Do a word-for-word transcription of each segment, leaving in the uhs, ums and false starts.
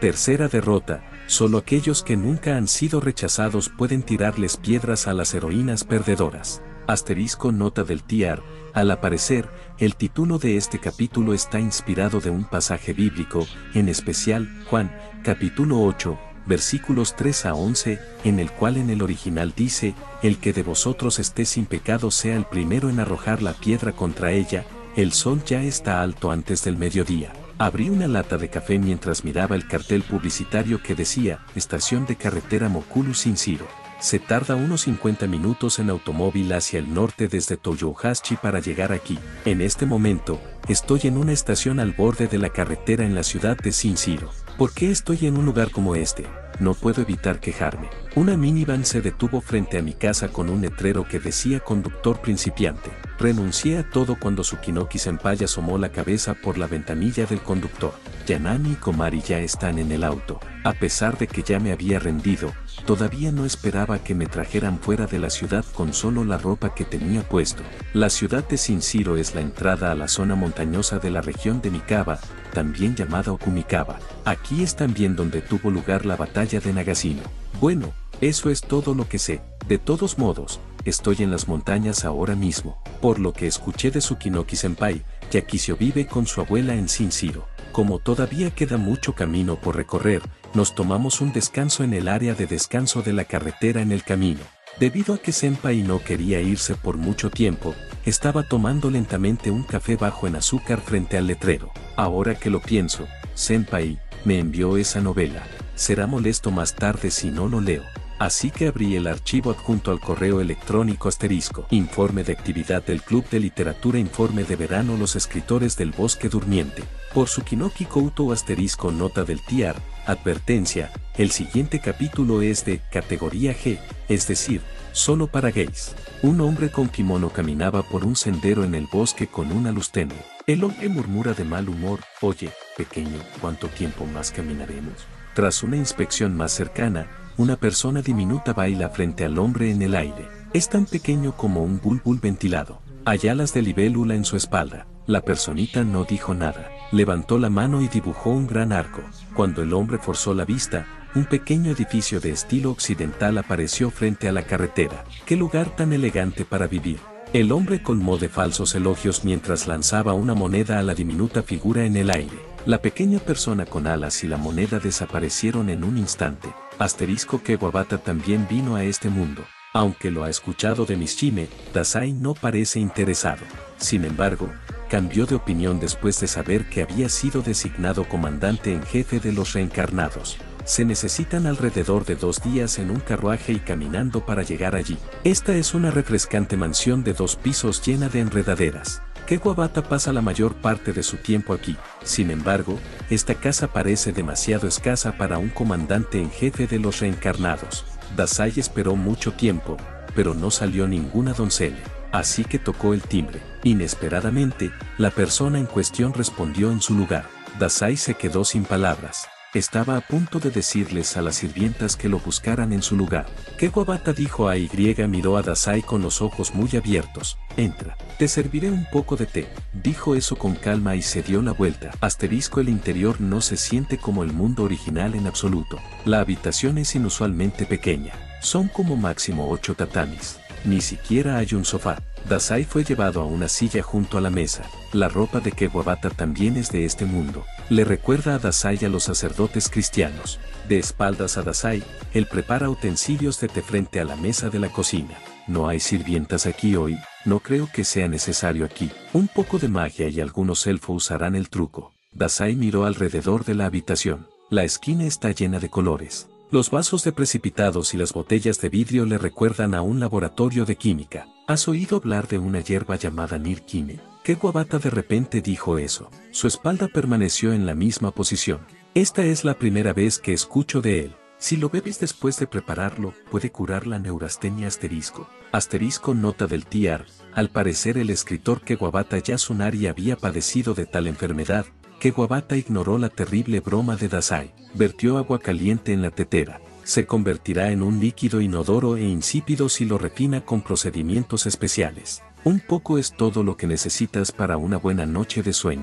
Tercera derrota, solo aquellos que nunca han sido rechazados pueden tirarles piedras a las heroínas perdedoras. Asterisco nota del T R, al aparecer, el título de este capítulo está inspirado de un pasaje bíblico, en especial, Juan, capítulo ocho, versículos tres a once, en el cual en el original dice, el que de vosotros esté sin pecado sea el primero en arrojar la piedra contra ella, el sol ya está alto antes del mediodía. Abrí una lata de café mientras miraba el cartel publicitario que decía, estación de carretera Mokulu-Shinshiro. Se tarda unos cincuenta minutos en automóvil hacia el norte desde Toyohashi para llegar aquí. En este momento, estoy en una estación al borde de la carretera en la ciudad de Shinshiro. ¿Por qué estoy en un lugar como este? No puedo evitar quejarme. Una minivan se detuvo frente a mi casa con un letrero que decía conductor principiante. Renuncié a todo cuando Tsukinoki-senpai asomó la cabeza por la ventanilla del conductor. Yanami y Komari ya están en el auto. A pesar de que ya me había rendido, todavía no esperaba que me trajeran fuera de la ciudad con solo la ropa que tenía puesto. La ciudad de Shinshiro es la entrada a la zona montañosa de la región de Mikawa, también llamada Okumikawa. Aquí es también donde tuvo lugar la batalla de Nagashino. Bueno, eso es todo lo que sé. De todos modos, estoy en las montañas ahora mismo. Por lo que escuché de Tsukinoki-senpai, Yakisio vive con su abuela en Shinshiro. Como todavía queda mucho camino por recorrer, nos tomamos un descanso en el área de descanso de la carretera en el camino. Debido a que Senpai no quería irse por mucho tiempo, estaba tomando lentamente un café bajo en azúcar frente al letrero. Ahora que lo pienso, Senpai me envió esa novela. Será molesto más tarde si no lo leo. Así que abrí el archivo adjunto al correo electrónico asterisco. Informe de actividad del Club de Literatura. Informe de verano. Los escritores del Bosque Durmiente. Por Tsukinoki Kouto asterisco nota del T R. Advertencia, el siguiente capítulo es de categoría G, es decir, solo para gays. Un hombre con kimono caminaba por un sendero en el bosque con una luz tenue. El hombre murmura de mal humor, oye, pequeño, ¿cuánto tiempo más caminaremos? Tras una inspección más cercana, una persona diminuta baila frente al hombre en el aire. Es tan pequeño como un bulbul ventilado. Hay alas de libélula en su espalda. La personita no dijo nada. Levantó la mano y dibujó un gran arco. Cuando el hombre forzó la vista, un pequeño edificio de estilo occidental apareció frente a la carretera. ¡Qué lugar tan elegante para vivir! El hombre colmó de falsos elogios mientras lanzaba una moneda a la diminuta figura en el aire. La pequeña persona con alas y la moneda desaparecieron en un instante. Asterisco que Kawabata también vino a este mundo. Aunque lo ha escuchado de Mishime, Dazai no parece interesado. Sin embargo, cambió de opinión después de saber que había sido designado comandante en jefe de los reencarnados. Se necesitan alrededor de dos días en un carruaje y caminando para llegar allí. Esta es una refrescante mansión de dos pisos llena de enredaderas. Kawabata pasa la mayor parte de su tiempo aquí. Sin embargo, esta casa parece demasiado escasa para un comandante en jefe de los reencarnados. Dazai esperó mucho tiempo, pero no salió ninguna doncella. Así que tocó el timbre. Inesperadamente, la persona en cuestión respondió en su lugar. Dazai se quedó sin palabras. Estaba a punto de decirles a las sirvientas que lo buscaran en su lugar. Kawabata dijo a Y miró a Dazai con los ojos muy abiertos. Entra. Te serviré un poco de té. Dijo eso con calma y se dio la vuelta. Asterisco el interior no se siente como el mundo original en absoluto. La habitación es inusualmente pequeña. Son como máximo ocho tatamis. Ni siquiera hay un sofá. Dazai fue llevado a una silla junto a la mesa. La ropa de Kawabata también es de este mundo. Le recuerda a Dazai a los sacerdotes cristianos. De espaldas a Dazai, él prepara utensilios de té frente a la mesa de la cocina. No hay sirvientas aquí hoy, no creo que sea necesario aquí. Un poco de magia y algunos elfos usarán el truco. Dazai miró alrededor de la habitación. La esquina está llena de colores. Los vasos de precipitados y las botellas de vidrio le recuerdan a un laboratorio de química. ¿Has oído hablar de una hierba llamada Nirkine? Kawabata de repente dijo eso. Su espalda permaneció en la misma posición. Esta es la primera vez que escucho de él. Si lo bebes después de prepararlo, puede curar la neurastenia asterisco. Asterisco nota del T R. Al parecer el escritor Kawabata Yasunari había padecido de tal enfermedad. Kawabata ignoró la terrible broma de Dazai. Vertió agua caliente en la tetera. Se convertirá en un líquido inodoro e insípido si lo refina con procedimientos especiales. Un poco es todo lo que necesitas para una buena noche de sueño.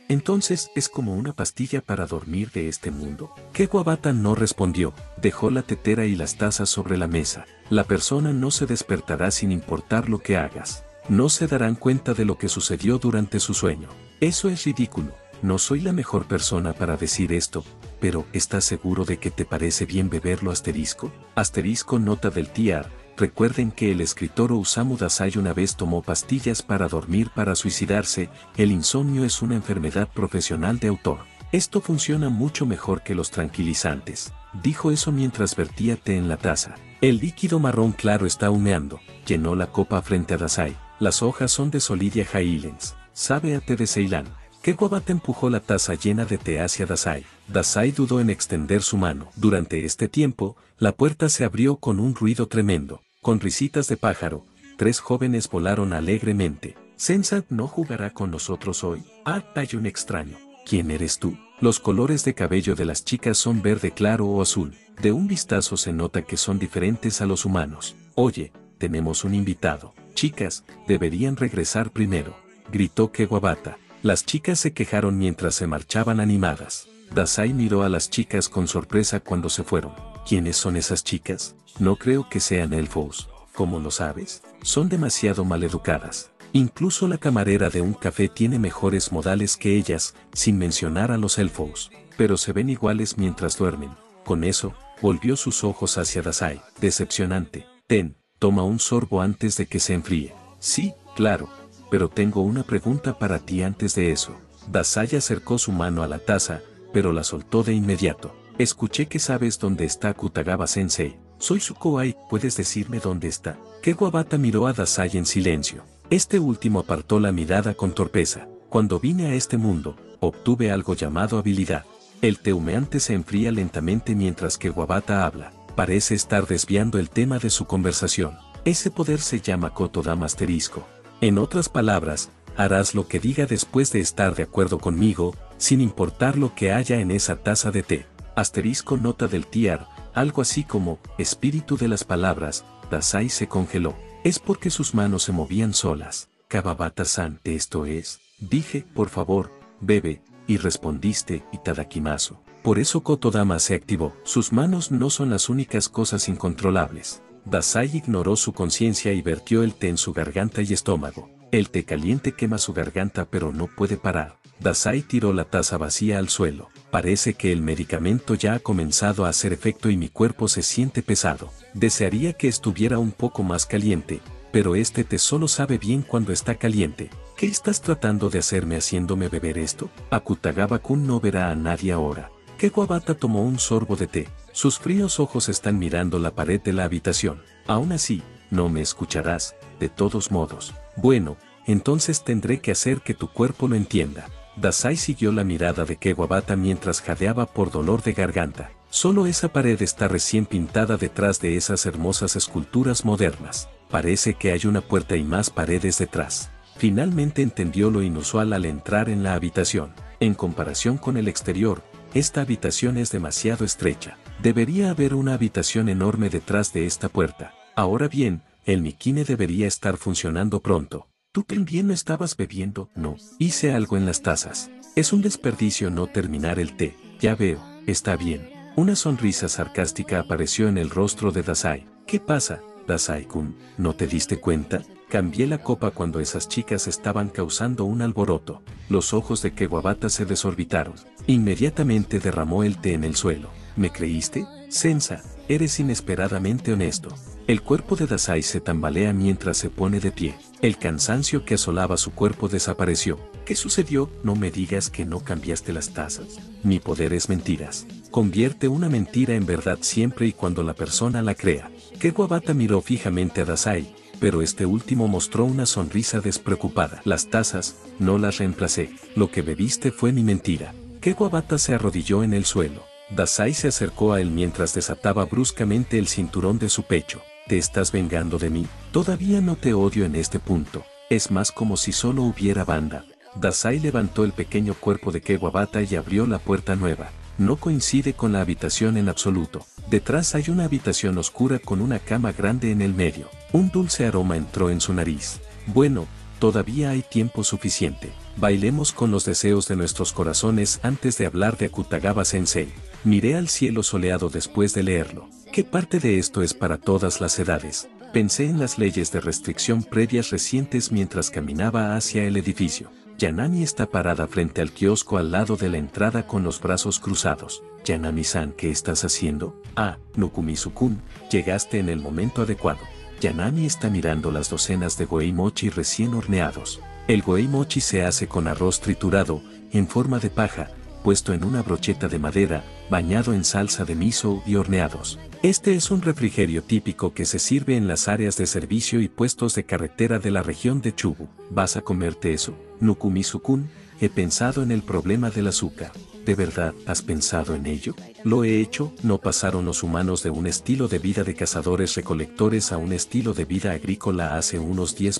Entonces es como una pastilla para dormir de este mundo. Kewabata no respondió, dejó la tetera y las tazas sobre la mesa. La persona no se despertará sin importar lo que hagas. No se darán cuenta de lo que sucedió durante su sueño. Eso es ridículo. No soy la mejor persona para decir esto, pero ¿estás seguro de que te parece bien beberlo asterisco? Asterisco nota del T R. Recuerden que el escritor Osamu Dazai una vez tomó pastillas para dormir para suicidarse. El insomnio es una enfermedad profesional de autor. Esto funciona mucho mejor que los tranquilizantes. Dijo eso mientras vertía té en la taza. El líquido marrón claro está humeando. Llenó la copa frente a Dazai. Las hojas son de Solidia Highlands. Sabe a té de Ceilán. Kewabata empujó la taza llena de té hacia Dazai. Dazai dudó en extender su mano. Durante este tiempo, la puerta se abrió con un ruido tremendo. Con risitas de pájaro, tres jóvenes volaron alegremente. ¿Sensat no jugará con nosotros hoy? Ah, hay un extraño. ¿Quién eres tú? Los colores de cabello de las chicas son verde claro o azul. De un vistazo se nota que son diferentes a los humanos. Oye, tenemos un invitado. Chicas, deberían regresar primero, gritó Kewabata. Las chicas se quejaron mientras se marchaban animadas. Dazai miró a las chicas con sorpresa cuando se fueron. ¿Quiénes son esas chicas? No creo que sean elfos. ¿Cómo lo sabes? Son demasiado maleducadas. Incluso la camarera de un café tiene mejores modales que ellas, sin mencionar a los elfos. Pero se ven iguales mientras duermen. Con eso, volvió sus ojos hacia Dazai. Decepcionante. Ten, toma un sorbo antes de que se enfríe. Sí, claro. Pero tengo una pregunta para ti antes de eso. Dazai acercó su mano a la taza, pero la soltó de inmediato. Escuché que sabes dónde está Akutagawa-sensei. Soy su Kouai, ¿puedes decirme dónde está? Kewabata miró a Dazai en silencio. Este último apartó la mirada con torpeza. Cuando vine a este mundo, obtuve algo llamado habilidad. El té humeante se enfría lentamente mientras Kewabata habla. Parece estar desviando el tema de su conversación. Ese poder se llama Kotodama asterisco. En otras palabras, harás lo que diga después de estar de acuerdo conmigo, sin importar lo que haya en esa taza de té. Asterisco nota del T R, algo así como, espíritu de las palabras. Dazai se congeló. Es porque sus manos se movían solas. Kawabata-san, esto es. Dije, por favor, bebe, y respondiste, Itadakimasu. Por eso Kotodama se activó. Sus manos no son las únicas cosas incontrolables. Dazai ignoró su conciencia y vertió el té en su garganta y estómago. El té caliente quema su garganta pero no puede parar. Dazai tiró la taza vacía al suelo. Parece que el medicamento ya ha comenzado a hacer efecto y mi cuerpo se siente pesado. Desearía que estuviera un poco más caliente, pero este té solo sabe bien cuando está caliente. ¿Qué estás tratando de hacerme haciéndome beber esto? Akutagawa-kun no verá a nadie ahora. Kewabata tomó un sorbo de té. Sus fríos ojos están mirando la pared de la habitación. Aún así, no me escucharás, de todos modos. Bueno, entonces tendré que hacer que tu cuerpo lo entienda. Dazai siguió la mirada de Kewabata mientras jadeaba por dolor de garganta. Solo esa pared está recién pintada detrás de esas hermosas esculturas modernas. Parece que hay una puerta y más paredes detrás. Finalmente entendió lo inusual al entrar en la habitación. En comparación con el exterior, esta habitación es demasiado estrecha. Debería haber una habitación enorme detrás de esta puerta. Ahora bien, el Mikine debería estar funcionando pronto. ¿Tú también no estabas bebiendo? No. Hice algo en las tazas. Es un desperdicio no terminar el té. Ya veo, está bien. Una sonrisa sarcástica apareció en el rostro de Dazai. ¿Qué pasa, Dazai-kun? ¿No te diste cuenta? Cambié la copa cuando esas chicas estaban causando un alboroto. Los ojos de Kewabata se desorbitaron. Inmediatamente derramó el té en el suelo. ¿Me creíste? Sensa, eres inesperadamente honesto. El cuerpo de Dazai se tambalea mientras se pone de pie. El cansancio que asolaba su cuerpo desapareció. ¿Qué sucedió? No me digas que no cambiaste las tazas. Mi poder es mentiras. Convierte una mentira en verdad siempre y cuando la persona la crea. Kewabata miró fijamente a Dazai, pero este último mostró una sonrisa despreocupada. Las tazas, no las reemplacé. Lo que bebiste fue mi mentira. Kewabata se arrodilló en el suelo. Dazai se acercó a él mientras desataba bruscamente el cinturón de su pecho. ¿Te estás vengando de mí? Todavía no te odio en este punto. Es más como si solo hubiera banda. Dazai levantó el pequeño cuerpo de Kewabata y abrió la puerta nueva. No coincide con la habitación en absoluto. Detrás hay una habitación oscura con una cama grande en el medio. Un dulce aroma entró en su nariz. Bueno, todavía hay tiempo suficiente. Bailemos con los deseos de nuestros corazones antes de hablar de Akutagawa Sensei. Miré al cielo soleado después de leerlo. ¿Qué parte de esto es para todas las edades? Pensé en las leyes de restricción previas recientes mientras caminaba hacia el edificio. Yanami está parada frente al kiosco al lado de la entrada con los brazos cruzados. Yanami-san, ¿qué estás haciendo? Ah, Nukumizu-kun, llegaste en el momento adecuado. Yanami está mirando las docenas de goei mochi recién horneados. El goei mochi se hace con arroz triturado, en forma de paja, puesto en una brocheta de madera, bañado en salsa de miso y horneados. Este es un refrigerio típico que se sirve en las áreas de servicio y puestos de carretera de la región de Chubu. ¿Vas a comerte eso? Nukumizu-kun, he pensado en el problema del azúcar. ¿De verdad has pensado en ello? Lo he hecho. ¿No pasaron los humanos de un estilo de vida de cazadores-recolectores a un estilo de vida agrícola hace unos diez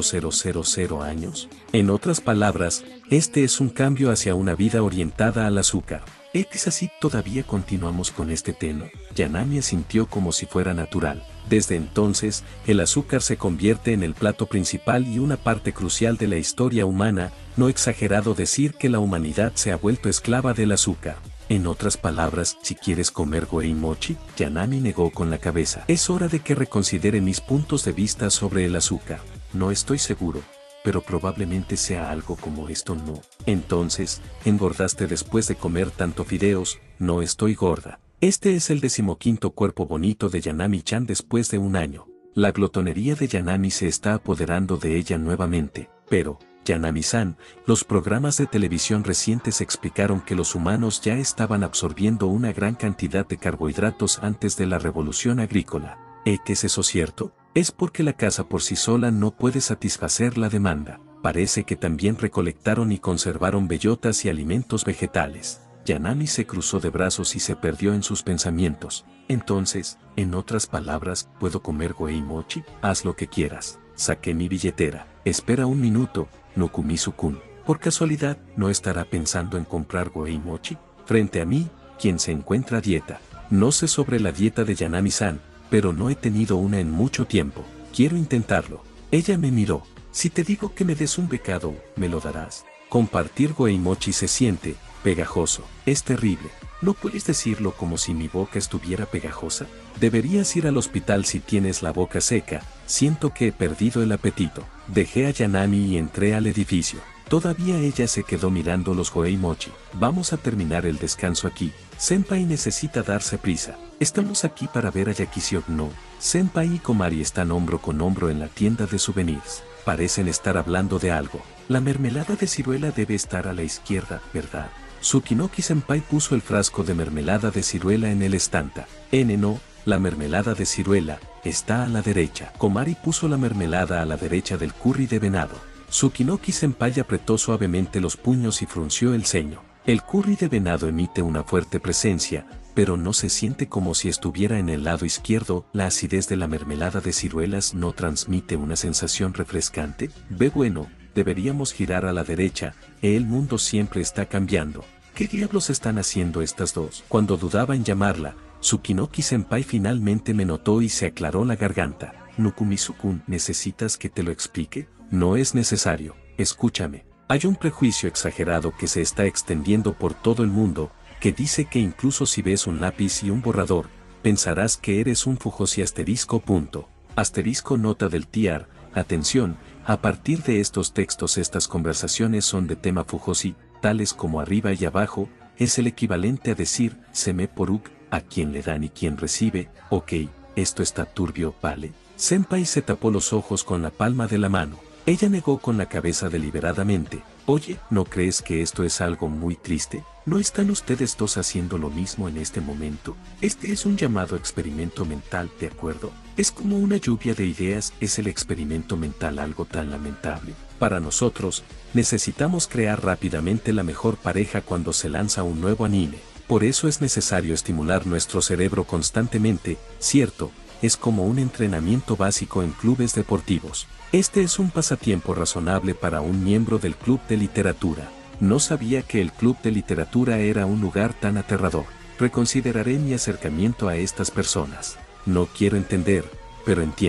mil años? En otras palabras, este es un cambio hacia una vida orientada al azúcar. ¿Es así? ¿Todavía continuamos con este tema? Yanami sintió como si fuera natural. Desde entonces, el azúcar se convierte en el plato principal y una parte crucial de la historia humana. No exagerado decir que la humanidad se ha vuelto esclava del azúcar. En otras palabras, si quieres comer goei mochi, Yanami negó con la cabeza. Es hora de que reconsidere mis puntos de vista sobre el azúcar. No estoy seguro, pero probablemente sea algo como esto. No. Entonces, engordaste después de comer tanto fideos. No estoy gorda. Este es el decimoquinto cuerpo bonito de Yanami-chan después de un año. La glotonería de Yanami se está apoderando de ella nuevamente, pero, Yanami-san, los programas de televisión recientes explicaron que los humanos ya estaban absorbiendo una gran cantidad de carbohidratos antes de la revolución agrícola. ¿Es eso cierto? Es porque la caza por sí sola no puede satisfacer la demanda. Parece que también recolectaron y conservaron bellotas y alimentos vegetales. Yanami se cruzó de brazos y se perdió en sus pensamientos. Entonces, en otras palabras, ¿puedo comer goei mochi? Haz lo que quieras. Saqué mi billetera. Espera un minuto, Nukumizu-kun. ¿Por casualidad no estará pensando en comprar goei mochi? Frente a mí, quien se encuentra a dieta. No sé sobre la dieta de Yanami-san, pero no he tenido una en mucho tiempo. Quiero intentarlo. Ella me miró. Si te digo que me des un becado, ¿me lo darás? Compartir goei mochi se siente pegajoso. Es terrible. ¿No puedes decirlo como si mi boca estuviera pegajosa? Deberías ir al hospital si tienes la boca seca. Siento que he perdido el apetito. Dejé a Yanami y entré al edificio. Todavía ella se quedó mirando los goei mochi. Vamos a terminar el descanso aquí. Senpai necesita darse prisa. Estamos aquí para ver a Yakishi no. Senpai y Komari están hombro con hombro en la tienda de souvenirs. Parecen estar hablando de algo. La mermelada de ciruela debe estar a la izquierda, ¿verdad? Tsukinoki Senpai puso el frasco de mermelada de ciruela en el estanta. N no, la mermelada de ciruela está a la derecha. Komari puso la mermelada a la derecha del curry de venado. Tsukinoki Senpai apretó suavemente los puños y frunció el ceño. El curry de venado emite una fuerte presencia, pero no se siente como si estuviera en el lado izquierdo. La acidez de la mermelada de ciruelas no transmite una sensación refrescante. Ve bueno, deberíamos girar a la derecha. El mundo siempre está cambiando. ¿Qué diablos están haciendo estas dos? Cuando dudaba en llamarla, Tsukinoki Senpai finalmente me notó y se aclaró la garganta. Nukumizu-kun, ¿necesitas que te lo explique? No es necesario. Escúchame. Hay un prejuicio exagerado que se está extendiendo por todo el mundo, que dice que incluso si ves un lápiz y un borrador, pensarás que eres un fujoshi asterisco punto. Asterisco nota del T R. Atención, a partir de estos textos estas conversaciones son de tema fujoshi, tales como arriba y abajo, es el equivalente a decir, seme poruk, a quien le dan y quien recibe. Ok, esto está turbio, ¿vale? Senpai se tapó los ojos con la palma de la mano. Ella negó con la cabeza deliberadamente. Oye, ¿no crees que esto es algo muy triste? ¿No están ustedes dos haciendo lo mismo en este momento? Este es un llamado experimento mental, ¿de acuerdo? Es como una lluvia de ideas. ¿Es el experimento mental algo tan lamentable? Para nosotros, necesitamos crear rápidamente la mejor pareja cuando se lanza un nuevo anime. Por eso es necesario estimular nuestro cerebro constantemente, ¿cierto? Es como un entrenamiento básico en clubes deportivos. Este es un pasatiempo razonable para un miembro del club de literatura. No sabía que el club de literatura era un lugar tan aterrador. Reconsideraré mi acercamiento a estas personas. No quiero entender, pero entiendo.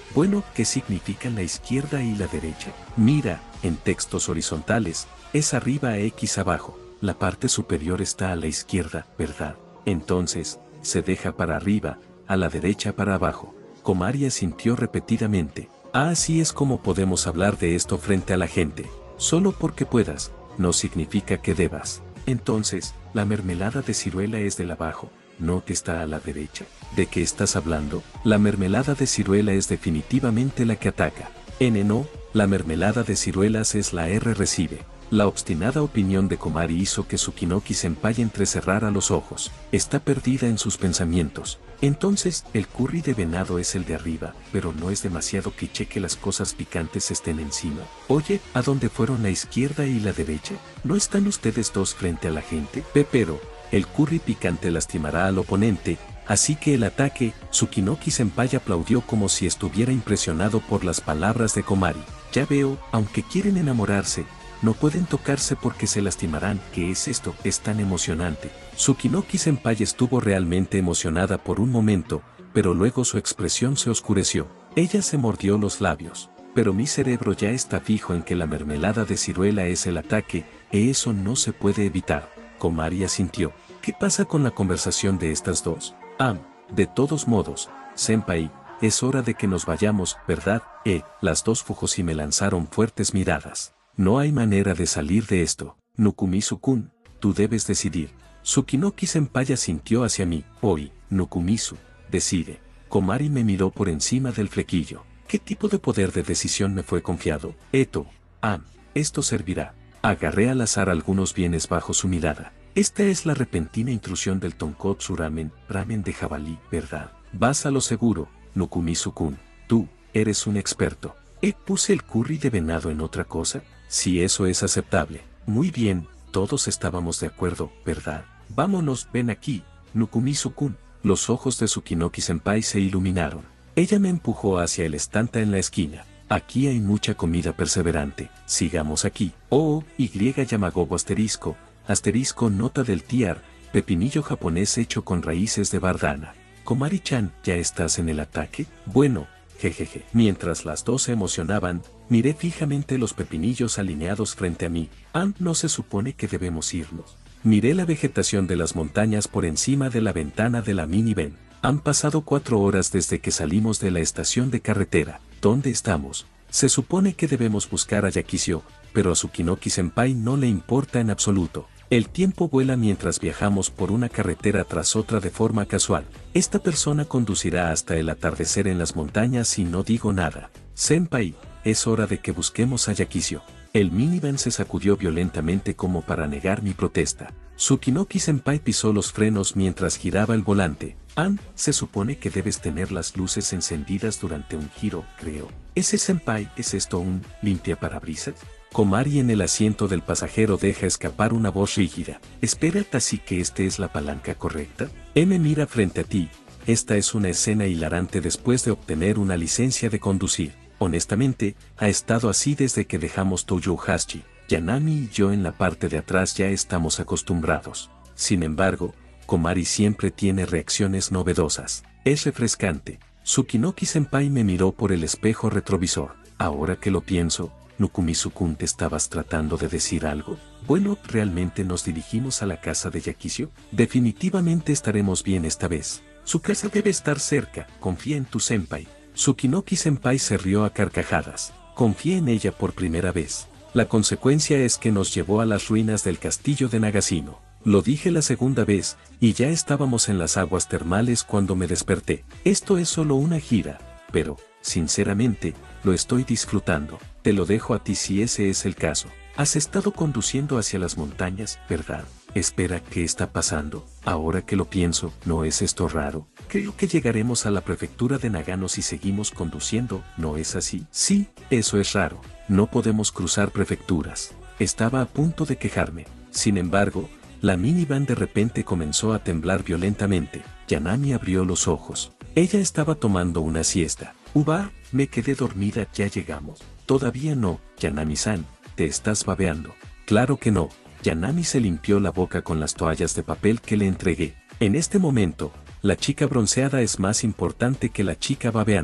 Bueno, ¿qué significan la izquierda y la derecha? Mira, en textos horizontales, es arriba a X abajo. La parte superior está a la izquierda, ¿verdad? Entonces, se deja para arriba, a la derecha para abajo. Komari asintió repetidamente. Ah, así es como podemos hablar de esto frente a la gente. Solo porque puedas, no significa que debas. Entonces, la mermelada de ciruela es del abajo, no que está a la derecha. ¿De qué estás hablando? La mermelada de ciruela es definitivamente la que ataca. N no, la mermelada de ciruelas es la R recibe. La obstinada opinión de Komari hizo que Tsukinoki-senpai entrecerrara los ojos. Está perdida en sus pensamientos. Entonces, el curry de venado es el de arriba, pero no es demasiado cliché que las cosas picantes estén encima. Oye, ¿a dónde fueron la izquierda y la derecha? ¿No están ustedes dos frente a la gente? Pe, pero, el curry picante lastimará al oponente, así que el ataque, Tsukinoki-senpai aplaudió como si estuviera impresionado por las palabras de Komari. Ya veo, aunque quieren enamorarse, no pueden tocarse porque se lastimarán. ¿Qué es esto? Es tan emocionante. Tsukinoki-senpai estuvo realmente emocionada por un momento, pero luego su expresión se oscureció. Ella se mordió los labios. Pero mi cerebro ya está fijo en que la mermelada de ciruela es el ataque, e eso no se puede evitar. Komari asintió. ¿Qué pasa con la conversación de estas dos? Ah, de todos modos, senpai, es hora de que nos vayamos, ¿verdad? Eh, las dos Fujoshi me lanzaron fuertes miradas. No hay manera de salir de esto. Nukumizu-kun, tú debes decidir. Tsukinoki-senpai asintió hacia mí. Hoy, Nukumizu, decide. Komari me miró por encima del flequillo. ¿Qué tipo de poder de decisión me fue confiado? Eto. Ah, esto servirá. Agarré al azar algunos bienes bajo su mirada. Esta es la repentina intrusión del tonkotsu ramen, ramen de jabalí, ¿verdad? Vas a lo seguro, Nukumizu-kun. Tú, eres un experto. ¿Eh, puse el curry de venado en otra cosa? Si eso es aceptable. Muy bien, todos estábamos de acuerdo, ¿verdad? Vámonos, ven aquí, Nukumizu-kun. Los ojos de Tsukinoki-senpai se iluminaron. Ella me empujó hacia el estante en la esquina. Aquí hay mucha comida perseverante. Sigamos aquí. Oh, Y Yamagobo asterisco, asterisco nota del tiar, pepinillo japonés hecho con raíces de bardana. Komari-chan, ¿ya estás en el ataque? Bueno, jejeje. Mientras las dos se emocionaban, miré fijamente los pepinillos alineados frente a mí. Ah, ¿no se supone que debemos irnos? Miré la vegetación de las montañas por encima de la ventana de la minivan. Han pasado cuatro horas desde que salimos de la estación de carretera. ¿Dónde estamos? Se supone que debemos buscar a Yakisio, pero a Tsukinoki-senpai no le importa en absoluto. El tiempo vuela mientras viajamos por una carretera tras otra de forma casual. Esta persona conducirá hasta el atardecer en las montañas y no digo nada. Senpai, es hora de que busquemos a Yakisio. El minivan se sacudió violentamente como para negar mi protesta. Tsukinoki-senpai pisó los frenos mientras giraba el volante. An, se supone que debes tener las luces encendidas durante un giro, creo. ¿Ese senpai es esto un limpiaparabrisas? Komari en el asiento del pasajero deja escapar una voz rígida. Espera, así que esta es la palanca correcta. M mira frente a ti. Esta es una escena hilarante después de obtener una licencia de conducir. Honestamente, ha estado así desde que dejamos Toyohashi. Yanami y yo en la parte de atrás ya estamos acostumbrados. Sin embargo, Komari siempre tiene reacciones novedosas. Es refrescante. Tsukinoki-senpai me miró por el espejo retrovisor. Ahora que lo pienso, Nukumizu-kun, ¿te estabas tratando de decir algo? Bueno, ¿realmente nos dirigimos a la casa de Yakisio? Definitivamente estaremos bien esta vez. Su casa debe estar cerca, confía en tu senpai. Tsukinoki-senpai se rió a carcajadas. Confié en ella por primera vez. La consecuencia es que nos llevó a las ruinas del castillo de Nagashino. Lo dije la segunda vez, y ya estábamos en las aguas termales cuando me desperté. Esto es solo una gira, pero, sinceramente, lo estoy disfrutando. Te lo dejo a ti si ese es el caso. Has estado conduciendo hacia las montañas, ¿verdad? Espera, ¿qué está pasando? Ahora que lo pienso, ¿no es esto raro? Creo que llegaremos a la prefectura de Nagano si seguimos conduciendo, ¿no es así? Sí, eso es raro. No podemos cruzar prefecturas. Estaba a punto de quejarme. Sin embargo, la minivan de repente comenzó a temblar violentamente. Yanami abrió los ojos. Ella estaba tomando una siesta. Uba, me quedé dormida, ya llegamos. Todavía no, Yanami-san, te estás babeando. Claro que no. Yanami se limpió la boca con las toallas de papel que le entregué. En este momento, la chica bronceada es más importante que la chica babeante.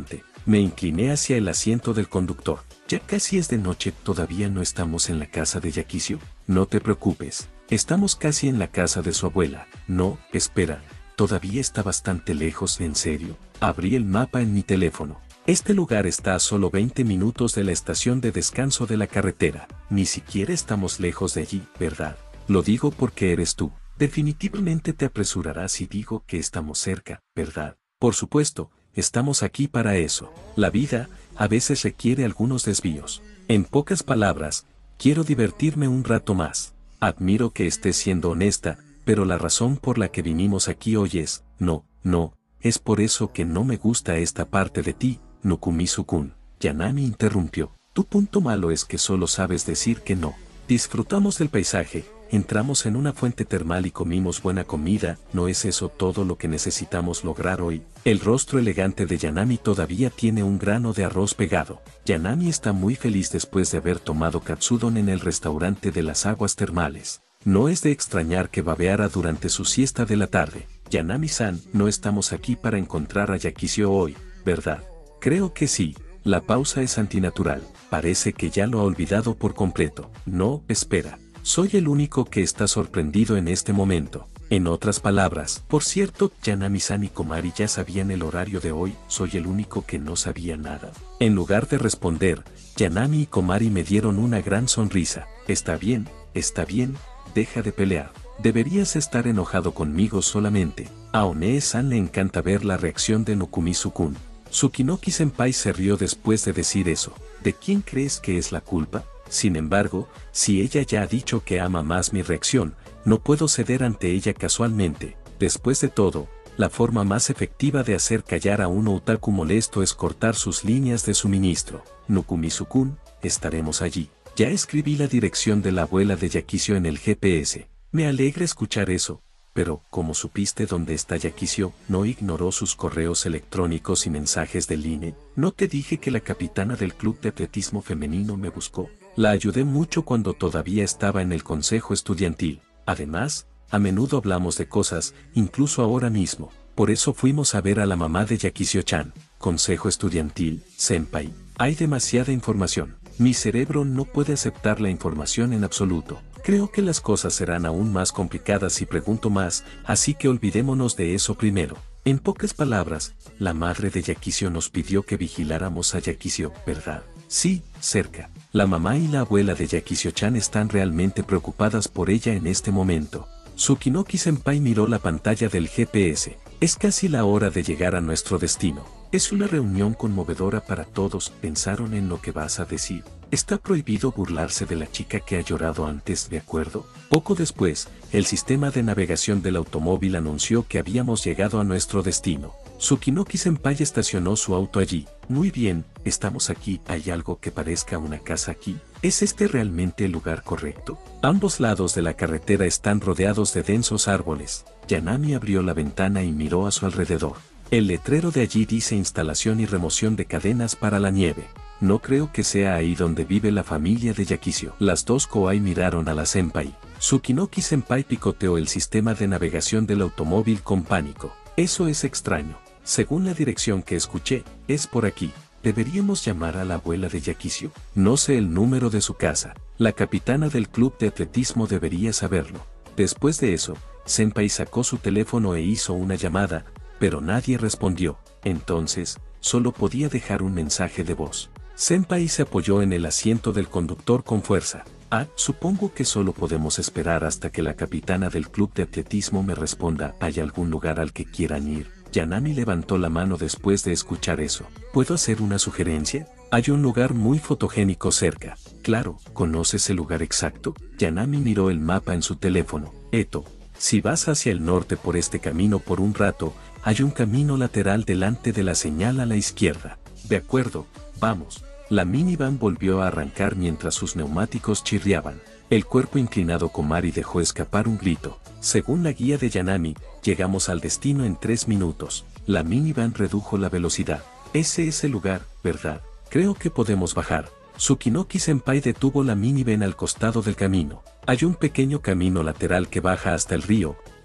Me incliné hacia el asiento del conductor. Ya casi es de noche, ¿todavía no estamos en la casa de Yaquisio? No te preocupes, estamos casi en la casa de su abuela. No, espera, todavía está bastante lejos, ¿en serio? Abrí el mapa en mi teléfono. Este lugar está a solo veinte minutos de la estación de descanso de la carretera. Ni siquiera estamos lejos de allí, ¿verdad? Lo digo porque eres tú. Definitivamente te apresurarás si digo que estamos cerca, ¿verdad? Por supuesto, estamos aquí para eso. La vida, a veces requiere algunos desvíos. En pocas palabras, quiero divertirme un rato más. Admiro que estés siendo honesta, pero la razón por la que vinimos aquí hoy es, no, no, es por eso que no me gusta esta parte de ti, Nukumizu-kun. Yanami interrumpió. Tu punto malo es que solo sabes decir que no. Disfrutamos del paisaje, entramos en una fuente termal y comimos buena comida, ¿no es eso todo lo que necesitamos lograr hoy? El rostro elegante de Yanami todavía tiene un grano de arroz pegado. Yanami está muy feliz después de haber tomado katsudon en el restaurante de las aguas termales. No es de extrañar que babeara durante su siesta de la tarde. Yanami-san, no estamos aquí para encontrar a Yaquisio hoy, ¿verdad? Creo que sí. La pausa es antinatural. Parece que ya lo ha olvidado por completo. No, espera. Soy el único que está sorprendido en este momento. En otras palabras, por cierto, Yanami-san y Komari ya sabían el horario de hoy, soy el único que no sabía nada. En lugar de responder, Yanami y Komari me dieron una gran sonrisa. Está bien, está bien, deja de pelear. Deberías estar enojado conmigo solamente. A One-san le encanta ver la reacción de Nukumizu-kun. Tsukinoki-senpai se rió después de decir eso. ¿De quién crees que es la culpa? Sin embargo, si ella ya ha dicho que ama más mi reacción, no puedo ceder ante ella casualmente. Después de todo, la forma más efectiva de hacer callar a un otaku molesto es cortar sus líneas de suministro. Nukumizu-kun, estaremos allí. Ya escribí la dirección de la abuela de Yaquisio en el G P S. Me alegra escuchar eso. Pero, ¿cómo supiste dónde está Yaquisio? ¿No ignoró sus correos electrónicos y mensajes del I N E? ¿No te dije que la capitana del club de atletismo femenino me buscó? La ayudé mucho cuando todavía estaba en el consejo estudiantil. Además, a menudo hablamos de cosas, incluso ahora mismo. Por eso fuimos a ver a la mamá de Yaquisio-chan. Consejo estudiantil, senpai. Hay demasiada información. Mi cerebro no puede aceptar la información en absoluto. Creo que las cosas serán aún más complicadas si pregunto más, así que olvidémonos de eso primero. En pocas palabras, la madre de Yaquisio nos pidió que vigiláramos a Yaquisio, ¿verdad? Sí, cerca. La mamá y la abuela de Yaquisio-chan están realmente preocupadas por ella en este momento. Tsukinoki-senpai miró la pantalla del G P S. Es casi la hora de llegar a nuestro destino. Es una reunión conmovedora para todos. ¿Pensaron en lo que vas a decir? Está prohibido burlarse de la chica que ha llorado antes, ¿de acuerdo? Poco después, el sistema de navegación del automóvil anunció que habíamos llegado a nuestro destino. Tsukinoki-senpai estacionó su auto allí. Muy bien, estamos aquí. ¿Hay algo que parezca una casa aquí? ¿Es este realmente el lugar correcto? Ambos lados de la carretera están rodeados de densos árboles. Yanami abrió la ventana y miró a su alrededor. El letrero de allí dice instalación y remoción de cadenas para la nieve. No creo que sea ahí donde vive la familia de Yaquisio. Las dos Koai miraron a la senpai. Tsukinoki-senpai picoteó el sistema de navegación del automóvil con pánico. Eso es extraño. Según la dirección que escuché, es por aquí. ¿Deberíamos llamar a la abuela de Yaquisio? No sé el número de su casa. La capitana del club de atletismo debería saberlo. Después de eso, senpai sacó su teléfono e hizo una llamada, pero nadie respondió. Entonces, solo podía dejar un mensaje de voz. Senpai se apoyó en el asiento del conductor con fuerza. Ah, supongo que solo podemos esperar hasta que la capitana del club de atletismo me responda. ¿Hay algún lugar al que quieran ir? Yanami levantó la mano después de escuchar eso. ¿Puedo hacer una sugerencia? Hay un lugar muy fotogénico cerca. Claro, ¿conoces el lugar exacto? Yanami miró el mapa en su teléfono. Eto, si vas hacia el norte por este camino por un rato, hay un camino lateral delante de la señal a la izquierda. De acuerdo, vamos. La minivan volvió a arrancar mientras sus neumáticos chirriaban. El cuerpo inclinado Komari dejó escapar un grito. Según la guía de Yanami, llegamos al destino en tres minutos. La minivan redujo la velocidad. Ese es el lugar, ¿verdad? Creo que podemos bajar. Tsukinoki-senpai detuvo la minivan al costado del camino. Hay un pequeño camino lateral que baja hasta el río,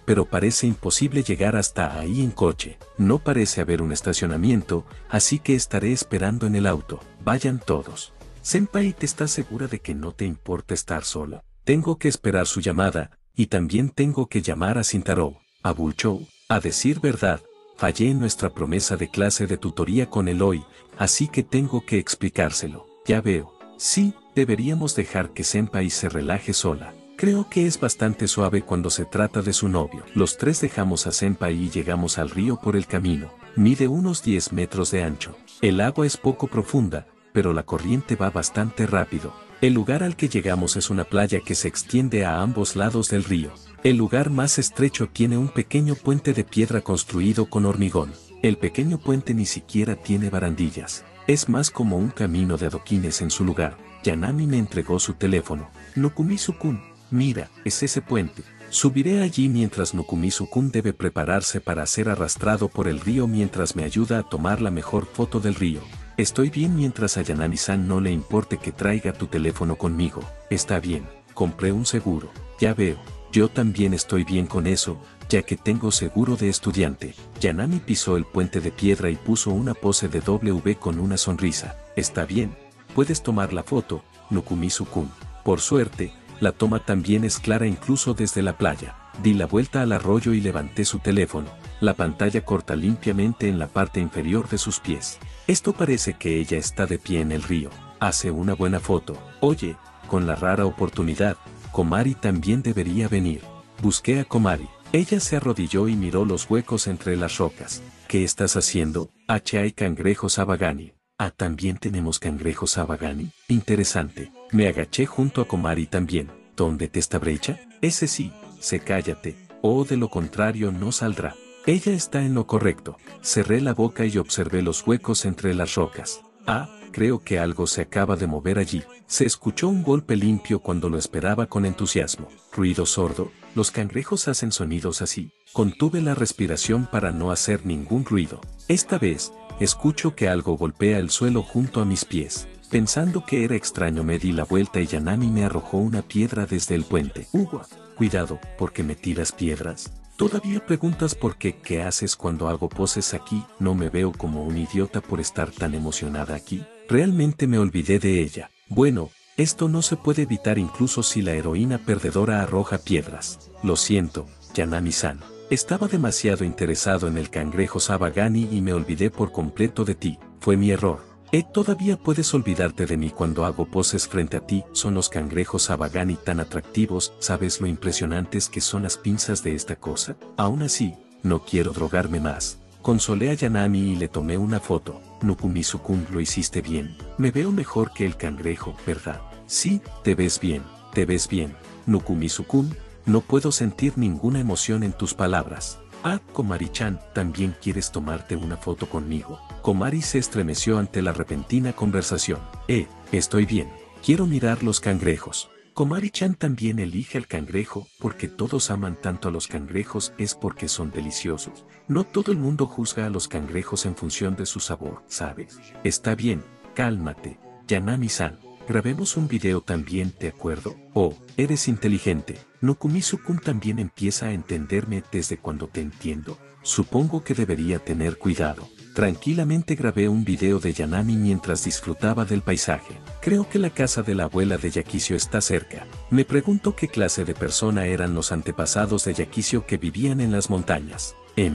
pero parece imposible llegar hasta ahí en coche. No parece haber un estacionamiento, así que estaré esperando en el auto. Vayan todos. Senpai, ¿te estás segura de que no te importa estar sola? Tengo que esperar su llamada, y también tengo que llamar a Shintaro. A Bulchou, a decir verdad, fallé en nuestra promesa de clase de tutoría con Eloy, así que tengo que explicárselo. Ya veo. Sí, deberíamos dejar que Senpai se relaje sola. Creo que es bastante suave cuando se trata de su novio. Los tres dejamos a Senpai y llegamos al río por el camino. Mide unos diez metros de ancho. El agua es poco profunda, pero la corriente va bastante rápido. El lugar al que llegamos es una playa que se extiende a ambos lados del río. El lugar más estrecho tiene un pequeño puente de piedra construido con hormigón. El pequeño puente ni siquiera tiene barandillas. Es más como un camino de adoquines en su lugar. Yanami me entregó su teléfono. Nukumizu-kun, mira, es ese puente. Subiré allí mientras Nukumizu-kun debe prepararse para ser arrastrado por el río mientras me ayuda a tomar la mejor foto del río. Estoy bien mientras a Yanami-san no le importe que traiga tu teléfono conmigo. Está bien, compré un seguro. Ya veo, yo también estoy bien con eso, ya que tengo seguro de estudiante. Yanami pisó el puente de piedra y puso una pose de W con una sonrisa. Está bien, puedes tomar la foto, Nukumizu-kun. Por suerte, la toma también es clara incluso desde la playa. Di la vuelta al arroyo y levanté su teléfono. La pantalla corta limpiamente en la parte inferior de sus pies. Esto parece que ella está de pie en el río. Hace una buena foto. Oye, con la rara oportunidad, Komari también debería venir. Busqué a Komari. Ella se arrodilló y miró los huecos entre las rocas. ¿Qué estás haciendo? H. Hay cangrejos abagani. Ah, ¿también tenemos cangrejos abagani? Interesante. Me agaché junto a Komari también. ¿Dónde te está brecha? Ese sí. Se cállate, o de lo contrario no saldrá. Ella está en lo correcto. Cerré la boca y observé los huecos entre las rocas. Ah, creo que algo se acaba de mover allí. Se escuchó un golpe limpio cuando lo esperaba con entusiasmo. Ruido sordo. Los cangrejos hacen sonidos así. Contuve la respiración para no hacer ningún ruido. Esta vez, escucho que algo golpea el suelo junto a mis pies. Pensando que era extraño me di la vuelta y Yanami me arrojó una piedra desde el puente. Ugua, cuidado, ¿por qué me tiras piedras? ¿Todavía preguntas por qué? ¿Qué haces cuando hago poses aquí? No me veo como un idiota por estar tan emocionada aquí. Realmente me olvidé de ella. Bueno, esto no se puede evitar incluso si la heroína perdedora arroja piedras. Lo siento, Yanami-san. Estaba demasiado interesado en el cangrejo Sabagani y me olvidé por completo de ti. Fue mi error. Eh, todavía puedes olvidarte de mí cuando hago poses frente a ti. Son los cangrejos Sabagani tan atractivos. ¿Sabes lo impresionantes que son las pinzas de esta cosa? Aún así, no quiero drogarme más. Consolé a Yanami y le tomé una foto. Nukumizu-kun, lo hiciste bien. Me veo mejor que el cangrejo, ¿verdad? Sí, te ves bien, te ves bien. Nukumizu-kun, no puedo sentir ninguna emoción en tus palabras. Ah, Komari-chan, ¿también quieres tomarte una foto conmigo? Komari se estremeció ante la repentina conversación. Eh, estoy bien. Quiero mirar los cangrejos. Komari-chan también elige al cangrejo, porque todos aman tanto a los cangrejos es porque son deliciosos. No todo el mundo juzga a los cangrejos en función de su sabor, ¿sabes? Está bien, cálmate, Yanami-san. Grabemos un video también, ¿de acuerdo? Oh, eres inteligente. Nukumizu-kun también empieza a entenderme desde cuando te entiendo. Supongo que debería tener cuidado. Tranquilamente grabé un video de Yanami mientras disfrutaba del paisaje. Creo que la casa de la abuela de Yakisio está cerca. Me pregunto qué clase de persona eran los antepasados de Yakisio que vivían en las montañas.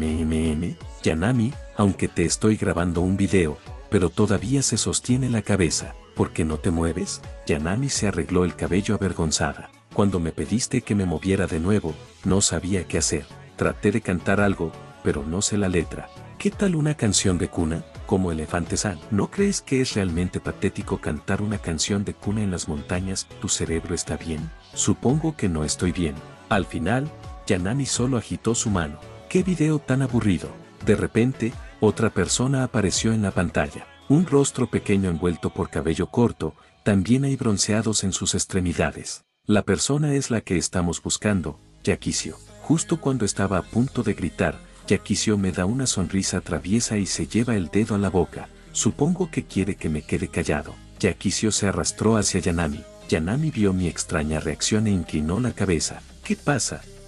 MMM, Yanami, aunque te estoy grabando un video, pero todavía se sostiene la cabeza. ¿Por qué no te mueves? Yanami se arregló el cabello avergonzada. Cuando me pediste que me moviera de nuevo, no sabía qué hacer. Traté de cantar algo, pero no sé la letra. ¿Qué tal una canción de cuna? Como Elefante-san. ¿No crees que es realmente patético cantar una canción de cuna en las montañas? ¿Tu cerebro está bien? Supongo que no estoy bien. Al final, Yanami solo agitó su mano. ¡Qué video tan aburrido! De repente, otra persona apareció en la pantalla. Un rostro pequeño envuelto por cabello corto, también hay bronceados en sus extremidades. La persona es la que estamos buscando, Yakisio. Justo cuando estaba a punto de gritar, Yakisio me da una sonrisa traviesa y se lleva el dedo a la boca. Supongo que quiere que me quede callado. Yakisio se arrastró hacia Yanami. Yanami vio mi extraña reacción e inclinó la cabeza. ¿Qué pasa?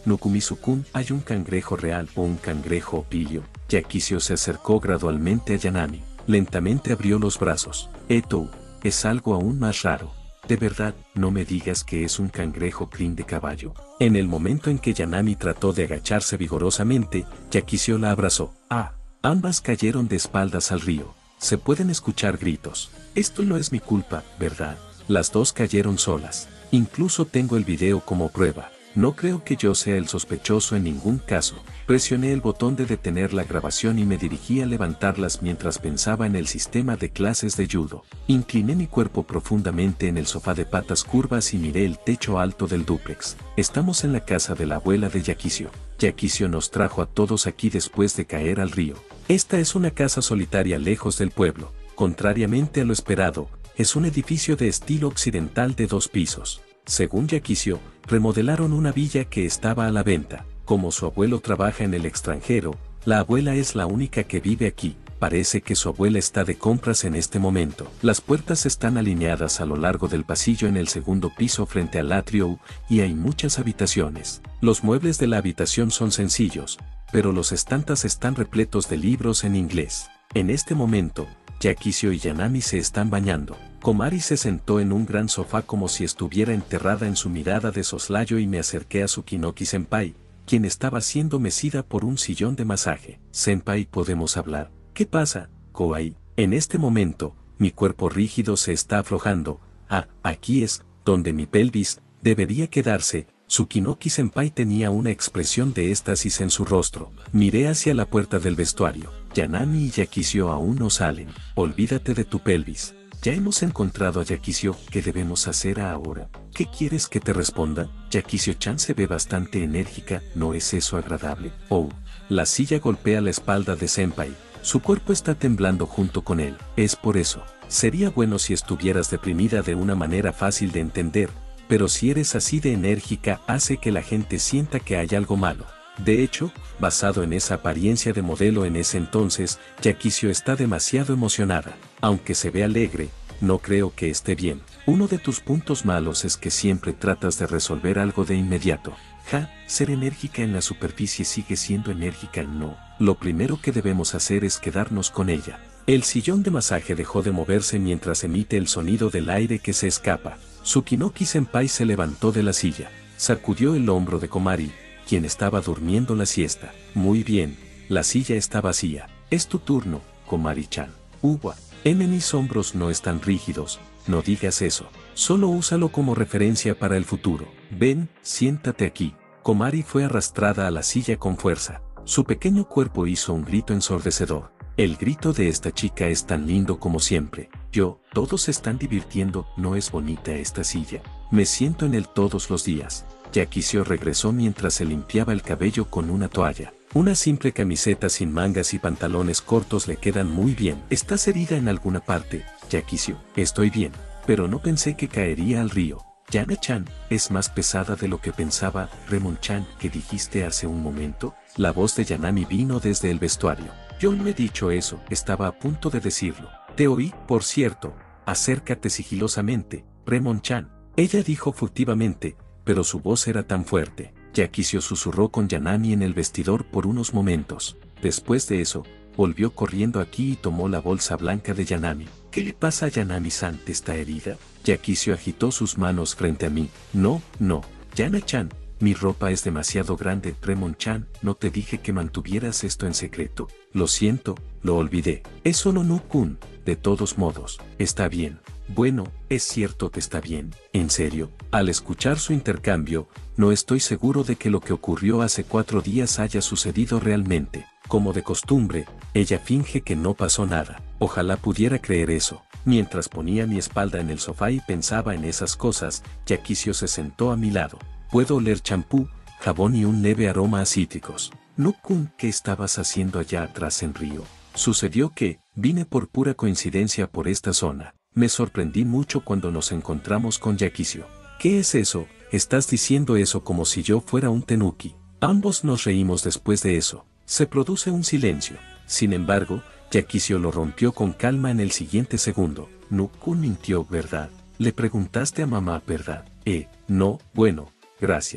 Nukumizu-kun, ¿hay un cangrejo real o un cangrejo pillo? Yakizo se acercó gradualmente a Yanami. Lentamente abrió los brazos. Etou, es algo aún más raro. De verdad, no me digas que es un cangrejo crin de caballo. En el momento en que Yanami trató de agacharse vigorosamente, Yakizo la abrazó. Ah, ambas cayeron de espaldas al río. Se pueden escuchar gritos. Esto no es mi culpa, ¿verdad? Las dos cayeron solas. Incluso tengo el video como prueba. No creo que yo sea el sospechoso en ningún caso. Presioné el botón de detener la grabación y me dirigí a levantarlas mientras pensaba en el sistema de clases de judo. Incliné mi cuerpo profundamente en el sofá de patas curvas y miré el techo alto del dúplex. Estamos en la casa de la abuela de Yakizo. Yakizo nos trajo a todos aquí después de caer al río. Esta es una casa solitaria lejos del pueblo. Contrariamente a lo esperado, es un edificio de estilo occidental de dos pisos. Según Yakizo, remodelaron una villa que estaba a la venta. Como su abuelo trabaja en el extranjero, la abuela es la única que vive aquí. Parece que su abuela está de compras en este momento. Las puertas están alineadas a lo largo del pasillo en el segundo piso frente al atrio y hay muchas habitaciones. Los muebles de la habitación son sencillos, pero los estantes están repletos de libros en inglés. En este momento, Yakizo y Yanami se están bañando. Komari se sentó en un gran sofá como si estuviera enterrada en su mirada de soslayo y me acerqué a Tsukinoki-senpai, quien estaba siendo mecida por un sillón de masaje. Senpai, ¿podemos hablar? ¿Qué pasa, Kouai? En este momento, mi cuerpo rígido se está aflojando. Ah, aquí es, donde mi pelvis debería quedarse. Tsukinoki-senpai tenía una expresión de éxtasis en su rostro. Miré hacia la puerta del vestuario. Yanami y Yakizo aún no salen. Olvídate de tu pelvis. Ya hemos encontrado a Yakizo. ¿Qué debemos hacer ahora? ¿Qué quieres que te responda? Yakizo-chan se ve bastante enérgica, ¿no es eso agradable? Oh, la silla golpea la espalda de Senpai. Su cuerpo está temblando junto con él. Es por eso. Sería bueno si estuvieras deprimida de una manera fácil de entender, pero si eres así de enérgica hace que la gente sienta que hay algo malo. De hecho, basado en esa apariencia de modelo en ese entonces, Yakizo está demasiado emocionada. Aunque se ve alegre, no creo que esté bien. Uno de tus puntos malos es que siempre tratas de resolver algo de inmediato. Ja, ser enérgica en la superficie sigue siendo enérgica en no. Lo primero que debemos hacer es quedarnos con ella. El sillón de masaje dejó de moverse mientras emite el sonido del aire que se escapa. Tsukinoki-senpai se levantó de la silla, sacudió el hombro de Komari, quien estaba durmiendo la siesta. Muy bien, la silla está vacía. Es tu turno, Komari-chan. Uwa, en mis hombros no están rígidos, no digas eso. Solo úsalo como referencia para el futuro. Ven, siéntate aquí. Komari fue arrastrada a la silla con fuerza. Su pequeño cuerpo hizo un grito ensordecedor. El grito de esta chica es tan lindo como siempre. Yo, todos se están divirtiendo, ¿no es bonita esta silla? Me siento en él todos los días. Yakizo regresó mientras se limpiaba el cabello con una toalla. Una simple camiseta sin mangas y pantalones cortos le quedan muy bien. ¿Estás herida en alguna parte, Yakizo? Estoy bien, pero no pensé que caería al río. Yana-chan, es más pesada de lo que pensaba. Remon-chan, ¿qué dijiste hace un momento? La voz de Yanami vino desde el vestuario. Yo no he dicho eso, estaba a punto de decirlo. Te oí, por cierto. Acércate sigilosamente, Remon-chan. Ella dijo furtivamente, pero su voz era tan fuerte. Yakizo susurró con Yanami en el vestidor por unos momentos. Después de eso, volvió corriendo aquí y tomó la bolsa blanca de Yanami. ¿Qué le pasa a Yanami-san? ¿Está herida? Yakizo agitó sus manos frente a mí. No, no, Yana-chan, mi ropa es demasiado grande. Remon-chan, ¿no te dije que mantuvieras esto en secreto? Lo siento, lo olvidé. Es solo Nu-kun. De todos modos, está bien. Bueno, es cierto que está bien. ¿En serio? Al escuchar su intercambio, no estoy seguro de que lo que ocurrió hace cuatro días haya sucedido realmente. Como de costumbre, ella finge que no pasó nada. Ojalá pudiera creer eso. Mientras ponía mi espalda en el sofá y pensaba en esas cosas, Yakizo se sentó a mi lado. Puedo oler champú, jabón y un leve aroma a cítricos. Nu-kun, ¿qué estabas haciendo allá atrás en Río? Sucedió que, vine por pura coincidencia por esta zona. Me sorprendí mucho cuando nos encontramos con Yakizo. ¿Qué es eso? Estás diciendo eso como si yo fuera un tenuki. Ambos nos reímos después de eso. Se produce un silencio. Sin embargo, Yakizo lo rompió con calma en el siguiente segundo. Nu-kun mintió, ¿verdad? Le preguntaste a mamá, ¿verdad? Eh, no, bueno, gracias.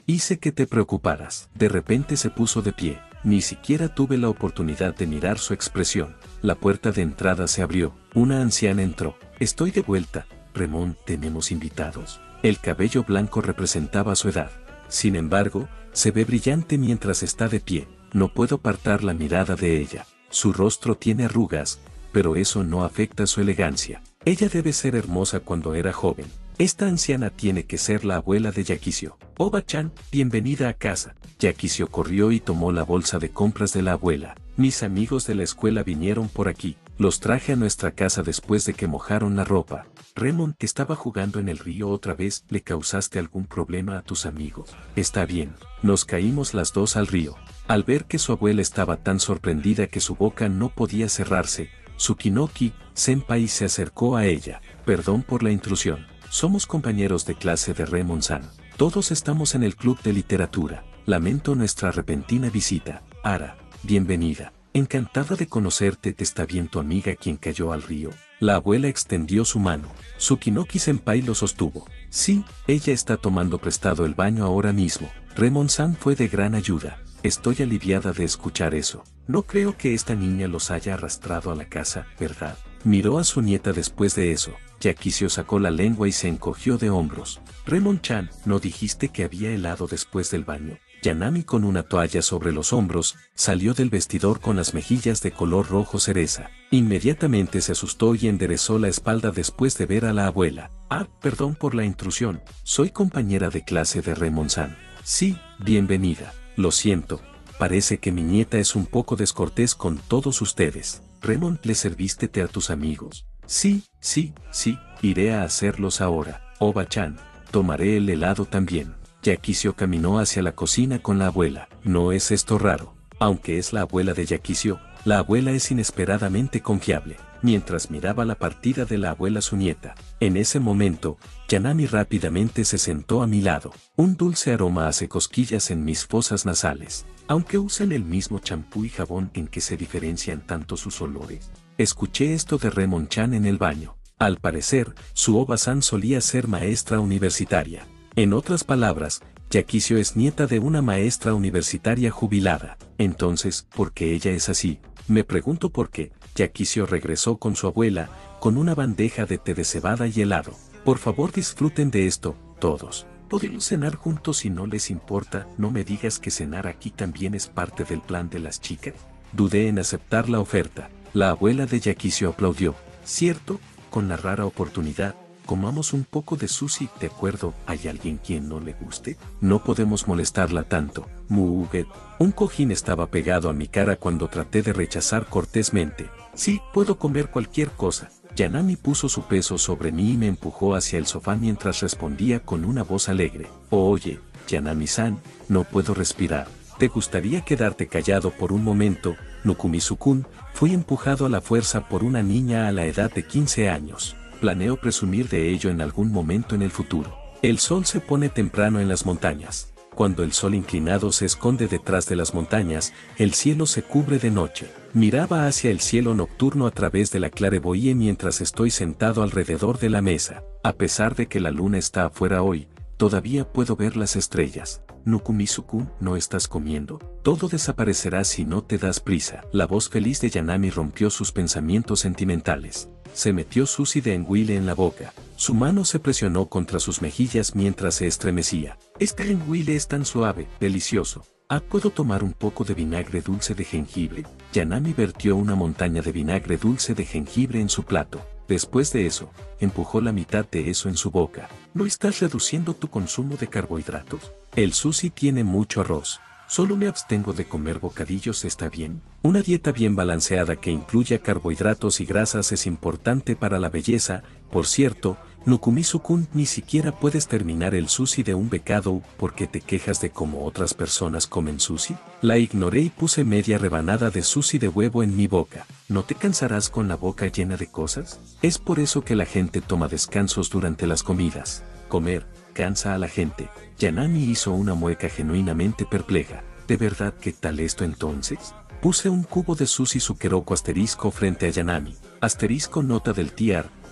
Hice que te preocuparas. De repente se puso de pie. Ni siquiera tuve la oportunidad de mirar su expresión. La puerta de entrada se abrió. Una anciana entró. Estoy de vuelta. Remón, tenemos invitados. El cabello blanco representaba su edad. Sin embargo, se ve brillante mientras está de pie. No puedo apartar la mirada de ella. Su rostro tiene arrugas, pero eso no afecta su elegancia. Ella debe ser hermosa cuando era joven. Esta anciana tiene que ser la abuela de Yakisio. Oba-chan, bienvenida a casa. Yakisio corrió y tomó la bolsa de compras de la abuela. Mis amigos de la escuela vinieron por aquí. Los traje a nuestra casa después de que mojaron la ropa. Remón, que estaba jugando en el río otra vez, ¿le causaste algún problema a tus amigos? Está bien. Nos caímos las dos al río. Al ver que su abuela estaba tan sorprendida que su boca no podía cerrarse, Tsukinoki Senpai se acercó a ella. Perdón por la intrusión. Somos compañeros de clase de Remón-san. Todos estamos en el club de literatura. Lamento nuestra repentina visita. Ara, bienvenida. Encantada de conocerte. ¿Está bien tu amiga quien cayó al río? La abuela extendió su mano. Tsukinoki Senpai lo sostuvo. Sí, ella está tomando prestado el baño ahora mismo. Remón-san fue de gran ayuda. Estoy aliviada de escuchar eso. No creo que esta niña los haya arrastrado a la casa, ¿verdad? Miró a su nieta después de eso. Yakisio sacó la lengua y se encogió de hombros. Remón-chan, ¿no dijiste que había helado después del baño? Yanami, con una toalla sobre los hombros, salió del vestidor con las mejillas de color rojo cereza. Inmediatamente se asustó y enderezó la espalda después de ver a la abuela. Ah, perdón por la intrusión. Soy compañera de clase de Remón-san. Sí, bienvenida. Lo siento. Parece que mi nieta es un poco descortés con todos ustedes. Remón, ¿le serviste té a tus amigos? Sí, sí, sí, iré a hacerlos ahora. Oba-chan, tomaré el helado también. Yakisio caminó hacia la cocina con la abuela. ¿No es esto raro? Aunque es la abuela de Yakisio, la abuela es inesperadamente confiable. Mientras miraba la partida de la abuela su nieta, en ese momento, Yanami rápidamente se sentó a mi lado. Un dulce aroma hace cosquillas en mis fosas nasales. Aunque usan el mismo champú y jabón, ¿en qué se diferencian tanto sus olores? Escuché esto de Remón-chan en el baño. Al parecer, su Oba-san solía ser maestra universitaria. En otras palabras, Yakisio es nieta de una maestra universitaria jubilada. Entonces, ¿por qué ella es así? Me pregunto por qué. Yakisio regresó con su abuela, con una bandeja de té de cebada y helado. Por favor, disfruten de esto, todos. ¿Podemos cenar juntos si no les importa? No me digas que cenar aquí también es parte del plan de las chicas. Dudé en aceptar la oferta. La abuela de Yakisio aplaudió. ¿Cierto? Con la rara oportunidad. Comamos un poco de sushi, ¿de acuerdo? ¿Hay alguien quien no le guste? No podemos molestarla tanto. Muget. Un cojín estaba pegado a mi cara cuando traté de rechazar cortésmente. Sí, puedo comer cualquier cosa. Yanami puso su peso sobre mí y me empujó hacia el sofá mientras respondía con una voz alegre. Oh, oye, Yanami-san, no puedo respirar. ¿Te gustaría quedarte callado por un momento? Nukumi-sukun, fui empujado a la fuerza por una niña a la edad de quince años. Planeo presumir de ello en algún momento en el futuro. El sol se pone temprano en las montañas. Cuando el sol inclinado se esconde detrás de las montañas, el cielo se cubre de noche. Miraba hacia el cielo nocturno a través de la clarevoyée mientras estoy sentado alrededor de la mesa. A pesar de que la luna está afuera hoy, todavía puedo ver las estrellas. Nukumi-sukun, ¿no estás comiendo? Todo desaparecerá si no te das prisa. La voz feliz de Yanami rompió sus pensamientos sentimentales. Se metió sushi de enguile en la boca. Su mano se presionó contra sus mejillas mientras se estremecía. Este enguile es tan suave, delicioso. Ah, ¿puedo tomar un poco de vinagre dulce de jengibre? Yanami vertió una montaña de vinagre dulce de jengibre en su plato. Después de eso, empujó la mitad de eso en su boca. ¿No estás reduciendo tu consumo de carbohidratos? El sushi tiene mucho arroz. Solo me abstengo de comer bocadillos, ¿está bien? Una dieta bien balanceada que incluya carbohidratos y grasas es importante para la belleza. Por cierto, Nukumi-sukun, ni siquiera puedes terminar el sushi de un bocado porque te quejas de cómo otras personas comen sushi. La ignoré y puse media rebanada de sushi de huevo en mi boca. ¿No te cansarás con la boca llena de cosas? Es por eso que la gente toma descansos durante las comidas. Comer cansa a la gente. Yanami hizo una mueca genuinamente perpleja. ¿De verdad qué tal esto entonces? Puse un cubo de sushi sukeroku asterisco frente a Yanami. Asterisco nota del tiar,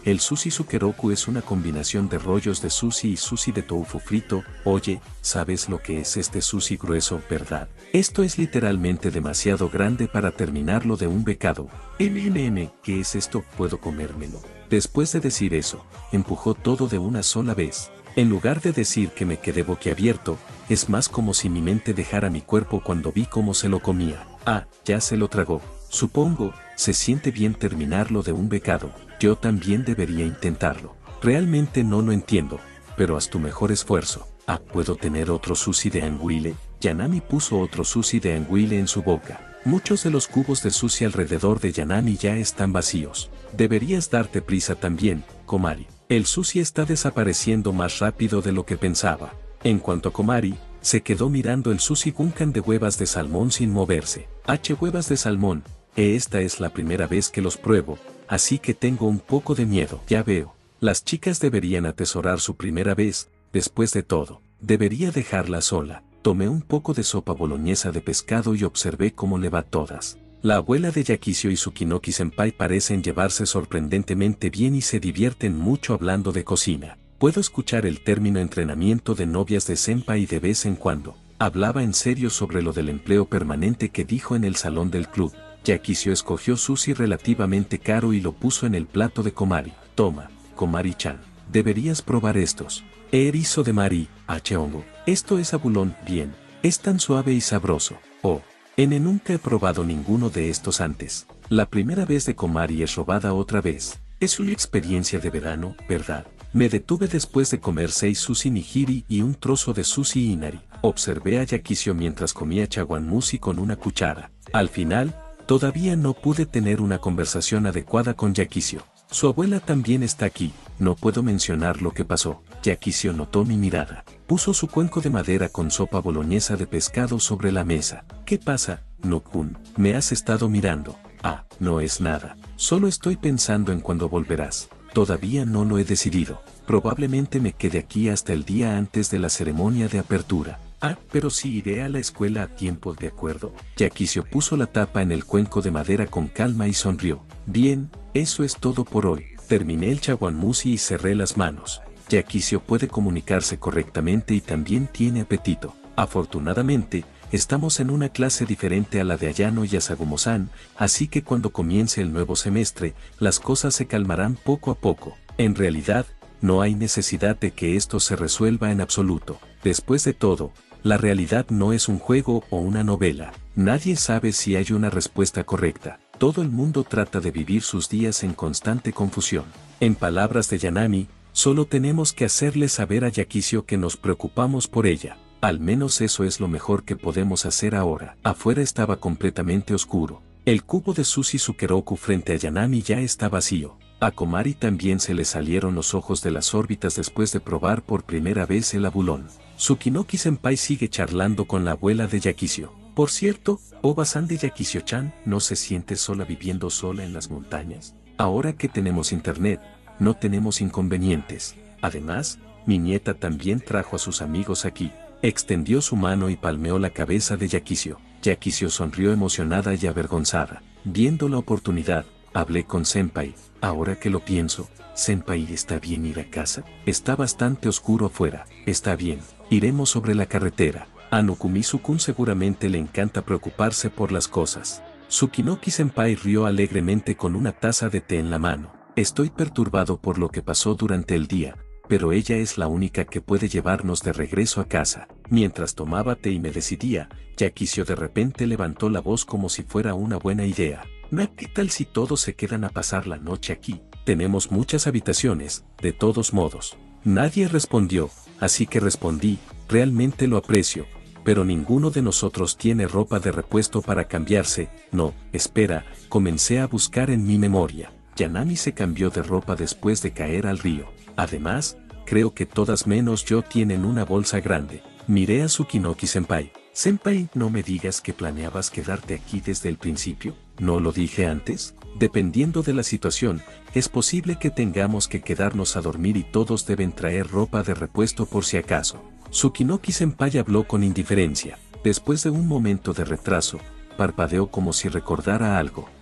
El sushi sukeroku es una combinación de rollos de sushi y sushi de tofu frito. Oye, ¿sabes lo que es este sushi grueso, verdad? Esto es literalmente demasiado grande para terminarlo de un bocado. Mmm, ¿qué es esto? ¿Puedo comérmelo? Después de decir eso, empujó todo de una sola vez. En lugar de decir que me quedé boquiabierto, es más como si mi mente dejara mi cuerpo cuando vi cómo se lo comía. Ah, ya se lo tragó. Supongo, se siente bien terminarlo de un bocado. Yo también debería intentarlo. Realmente no lo entiendo, pero haz tu mejor esfuerzo. Ah, ¿puedo tener otro sushi de anguile? Yanami puso otro sushi de anguile en su boca. Muchos de los cubos de sushi alrededor de Yanami ya están vacíos. Deberías darte prisa también, Komari. El sushi está desapareciendo más rápido de lo que pensaba. En cuanto a Komari, se quedó mirando el sushi gunkan de huevas de salmón sin moverse. H huevas de salmón, esta es la primera vez que los pruebo, así que tengo un poco de miedo. Ya veo, las chicas deberían atesorar su primera vez, después de todo, debería dejarla sola. Tomé un poco de sopa boloñesa de pescado y observé cómo le va todas. La abuela de Yakizo y Tsukinoki Senpai parecen llevarse sorprendentemente bien y se divierten mucho hablando de cocina. Puedo escuchar el término entrenamiento de novias de Senpai de vez en cuando. Hablaba en serio sobre lo del empleo permanente que dijo en el salón del club. Yakizo escogió sushi relativamente caro y lo puso en el plato de Komari. Toma, Komari-chan, deberías probar estos. Erizo de Mari, H hongo. Esto es abulón, bien. Es tan suave y sabroso. Oh. N nunca he probado ninguno de estos antes. La primera vez de Komari es robada otra vez. Es una experiencia de verano, ¿verdad? Me detuve después de comer seis sushi nigiri y un trozo de sushi inari. Observé a Yakizo mientras comía chawanmushi con una cuchara. Al final, todavía no pude tener una conversación adecuada con Yakizo. Su abuela también está aquí, no puedo mencionar lo que pasó. Yakizo notó mi mirada. Puso su cuenco de madera con sopa boloñesa de pescado sobre la mesa. ¿Qué pasa, No-kun? ¿Me has estado mirando? Ah, no es nada. Solo estoy pensando en cuándo volverás. Todavía no lo he decidido. Probablemente me quede aquí hasta el día antes de la ceremonia de apertura. Ah, pero sí iré a la escuela a tiempo, ¿de acuerdo? Yakizo puso la tapa en el cuenco de madera con calma y sonrió. Bien, eso es todo por hoy. Terminé el chawanmushi y cerré las manos. Yakizo puede comunicarse correctamente y también tiene apetito. Afortunadamente, estamos en una clase diferente a la de Ayano y Asagumo-san, así que cuando comience el nuevo semestre, las cosas se calmarán poco a poco. En realidad, no hay necesidad de que esto se resuelva en absoluto. Después de todo, la realidad no es un juego o una novela. Nadie sabe si hay una respuesta correcta. Todo el mundo trata de vivir sus días en constante confusión. En palabras de Yanami, solo tenemos que hacerle saber a Yakizo que nos preocupamos por ella. Al menos eso es lo mejor que podemos hacer ahora. Afuera estaba completamente oscuro. El cubo de sushi sukeroku frente a Yanami ya está vacío. A Komari también se le salieron los ojos de las órbitas después de probar por primera vez el abulón. Tsukinoki Senpai sigue charlando con la abuela de Yakizo. Por cierto, Oba-san de Yakizo-chan, ¿no se siente sola viviendo sola en las montañas? Ahora que tenemos internet, no tenemos inconvenientes. Además, mi nieta también trajo a sus amigos aquí. Extendió su mano y palmeó la cabeza de Yakizo. Yakizo sonrió emocionada y avergonzada. Viendo la oportunidad, hablé con Senpai. Ahora que lo pienso, Senpai, ¿está bien ir a casa? Está bastante oscuro afuera. Está bien, iremos sobre la carretera. A Nokumi-kun seguramente le encanta preocuparse por las cosas. Tsukinoki Senpai rió alegremente con una taza de té en la mano. Estoy perturbado por lo que pasó durante el día, pero ella es la única que puede llevarnos de regreso a casa. Mientras tomaba té y me decidía, Yakizo de repente levantó la voz como si fuera una buena idea. ¿Qué tal si todos se quedan a pasar la noche aquí? Tenemos muchas habitaciones, de todos modos. Nadie respondió, así que respondí, realmente lo aprecio, pero ninguno de nosotros tiene ropa de repuesto para cambiarse. No, espera, comencé a buscar en mi memoria. Yanami se cambió de ropa después de caer al río. Además, creo que todas menos yo tienen una bolsa grande. Miré a Tsukinoki Senpai. Senpai, no me digas que planeabas quedarte aquí desde el principio. ¿No lo dije antes? Dependiendo de la situación, es posible que tengamos que quedarnos a dormir y todos deben traer ropa de repuesto por si acaso. Tsukinoki Senpai habló con indiferencia. Después de un momento de retraso, parpadeó como si recordara algo.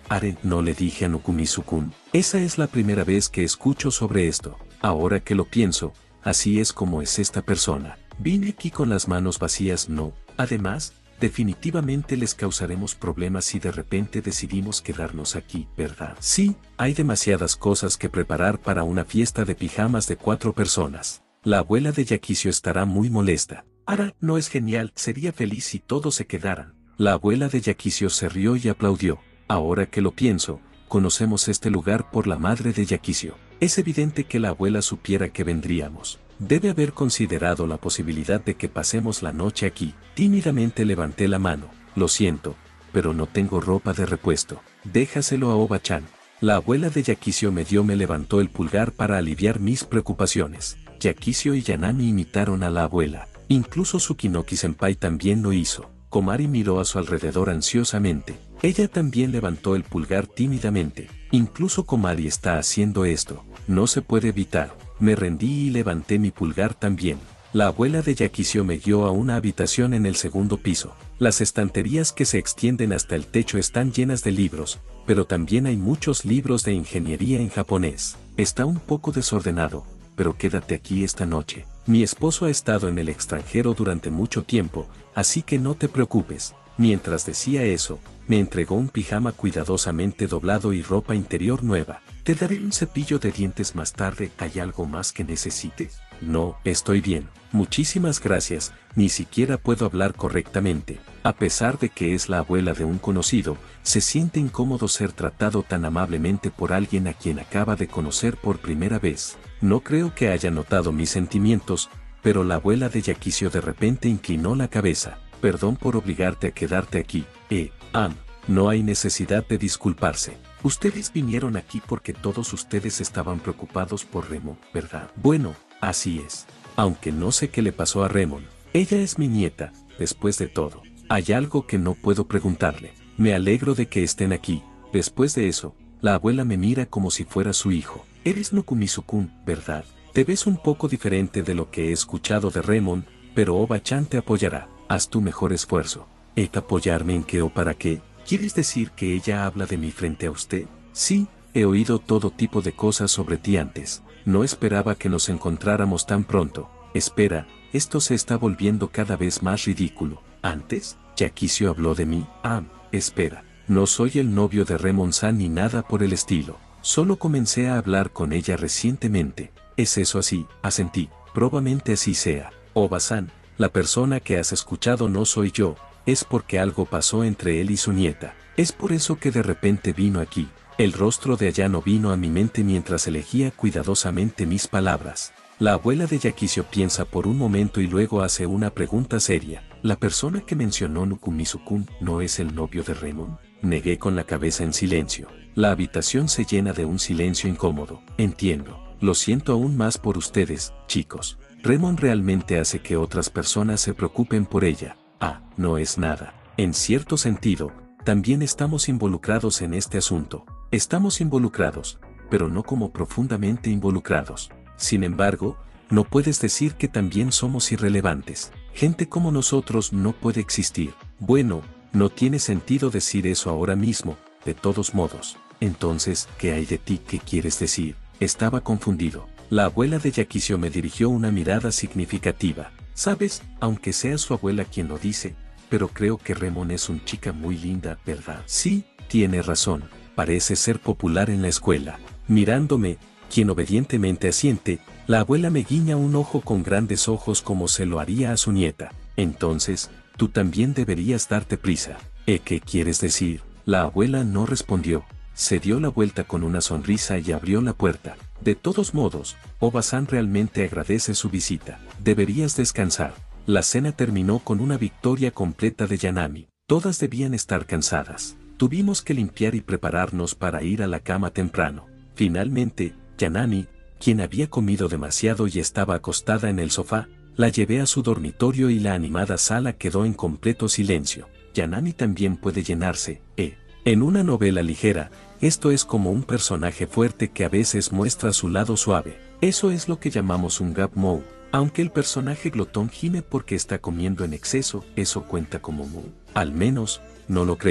Are, no le dije a Nukumizu-kun. Esa es la primera vez que escucho sobre esto. Ahora que lo pienso, así es como es esta persona. Vine aquí con las manos vacías, no. Además, definitivamente les causaremos problemas si de repente decidimos quedarnos aquí, ¿verdad? Sí, hay demasiadas cosas que preparar para una fiesta de pijamas de cuatro personas. La abuela de Yakizo estará muy molesta. Ara, no es genial, sería feliz si todos se quedaran. La abuela de Yakizo se rió y aplaudió. Ahora que lo pienso, conocemos este lugar por la madre de Yakizo. Es evidente que la abuela supiera que vendríamos. Debe haber considerado la posibilidad de que pasemos la noche aquí. Tímidamente levanté la mano. Lo siento, pero no tengo ropa de repuesto. Déjaselo a Oba-chan. La abuela de Yakizo medio me levantó el pulgar para aliviar mis preocupaciones. Yakizo y Yanami imitaron a la abuela. Incluso Tsukinoki-senpai también lo hizo. Komari miró a su alrededor ansiosamente. Ella también levantó el pulgar tímidamente. Incluso Komari está haciendo esto. No se puede evitar. Me rendí y levanté mi pulgar también. La abuela de Yakizo me guió a una habitación en el segundo piso. Las estanterías que se extienden hasta el techo están llenas de libros, pero también hay muchos libros de ingeniería en japonés. Está un poco desordenado, pero quédate aquí esta noche. Mi esposo ha estado en el extranjero durante mucho tiempo, así que no te preocupes. Mientras decía eso, me entregó un pijama cuidadosamente doblado y ropa interior nueva. Te daré un cepillo de dientes más tarde. ¿Hay algo más que necesites? No, estoy bien. Muchísimas gracias. Ni siquiera puedo hablar correctamente. A pesar de que es la abuela de un conocido, se siente incómodo ser tratado tan amablemente por alguien a quien acaba de conocer por primera vez. No creo que haya notado mis sentimientos, pero la abuela de Yakizo de repente inclinó la cabeza. Perdón por obligarte a quedarte aquí. Eh, Am, no hay necesidad de disculparse. Ustedes vinieron aquí porque todos ustedes estaban preocupados por Remon, ¿verdad? Bueno, así es. Aunque no sé qué le pasó a Remon. Ella es mi nieta, después de todo. Hay algo que no puedo preguntarle. Me alegro de que estén aquí. Después de eso, la abuela me mira como si fuera su hijo. Eres Nukumizu-kun, ¿verdad? Te ves un poco diferente de lo que he escuchado de Remon, pero Oba-chan te apoyará. Haz tu mejor esfuerzo. ¿Et apoyarme en qué o para qué? ¿Quieres decir que ella habla de mí frente a usted? Sí, he oído todo tipo de cosas sobre ti antes. No esperaba que nos encontráramos tan pronto. Espera, esto se está volviendo cada vez más ridículo. ¿Antes? ¿Yakizo habló de mí? Ah, espera. No soy el novio de Remon-san ni nada por el estilo. Solo comencé a hablar con ella recientemente. ¿Es eso así? Asentí. Probablemente así sea. Oba-san, la persona que has escuchado no soy yo. Es porque algo pasó entre él y su nieta. Es por eso que de repente vino aquí. El rostro de Ayano vino a mi mente mientras elegía cuidadosamente mis palabras. La abuela de Yakizo piensa por un momento y luego hace una pregunta seria. ¿La persona que mencionó Nukumizu-kun no es el novio de Remon? Negué con la cabeza en silencio. La habitación se llena de un silencio incómodo. Entiendo. Lo siento aún más por ustedes, chicos. Remon realmente hace que otras personas se preocupen por ella. Ah, no es nada. En cierto sentido, también estamos involucrados en este asunto. Estamos involucrados, pero no como profundamente involucrados. Sin embargo, no puedes decir que también somos irrelevantes. Gente como nosotros no puede existir. Bueno, no tiene sentido decir eso ahora mismo, de todos modos. Entonces, ¿qué hay de ti? ¿Qué quieres decir? Estaba confundido. La abuela de Yakizo me dirigió una mirada significativa. Sabes, aunque sea su abuela quien lo dice, pero creo que Remon es una chica muy linda, ¿verdad? Sí, tiene razón. Parece ser popular en la escuela. Mirándome, quien obedientemente asiente, la abuela me guiña un ojo con grandes ojos como se lo haría a su nieta. Entonces, tú también deberías darte prisa. ¿Eh, qué quieres decir? La abuela no respondió. Se dio la vuelta con una sonrisa y abrió la puerta. De todos modos, Oba-san realmente agradece su visita. Deberías descansar. La cena terminó con una victoria completa de Yanami. Todas debían estar cansadas. Tuvimos que limpiar y prepararnos para ir a la cama temprano. Finalmente, Yanami, quien había comido demasiado y estaba acostada en el sofá, la llevé a su dormitorio y la animada sala quedó en completo silencio. Yanami también puede llenarse, ¿eh? En una novela ligera, esto es como un personaje fuerte que a veces muestra su lado suave. Eso es lo que llamamos un gap mode. Aunque el personaje glotón gime porque está comiendo en exceso, ¿eso cuenta como mood? Al menos, no lo creo.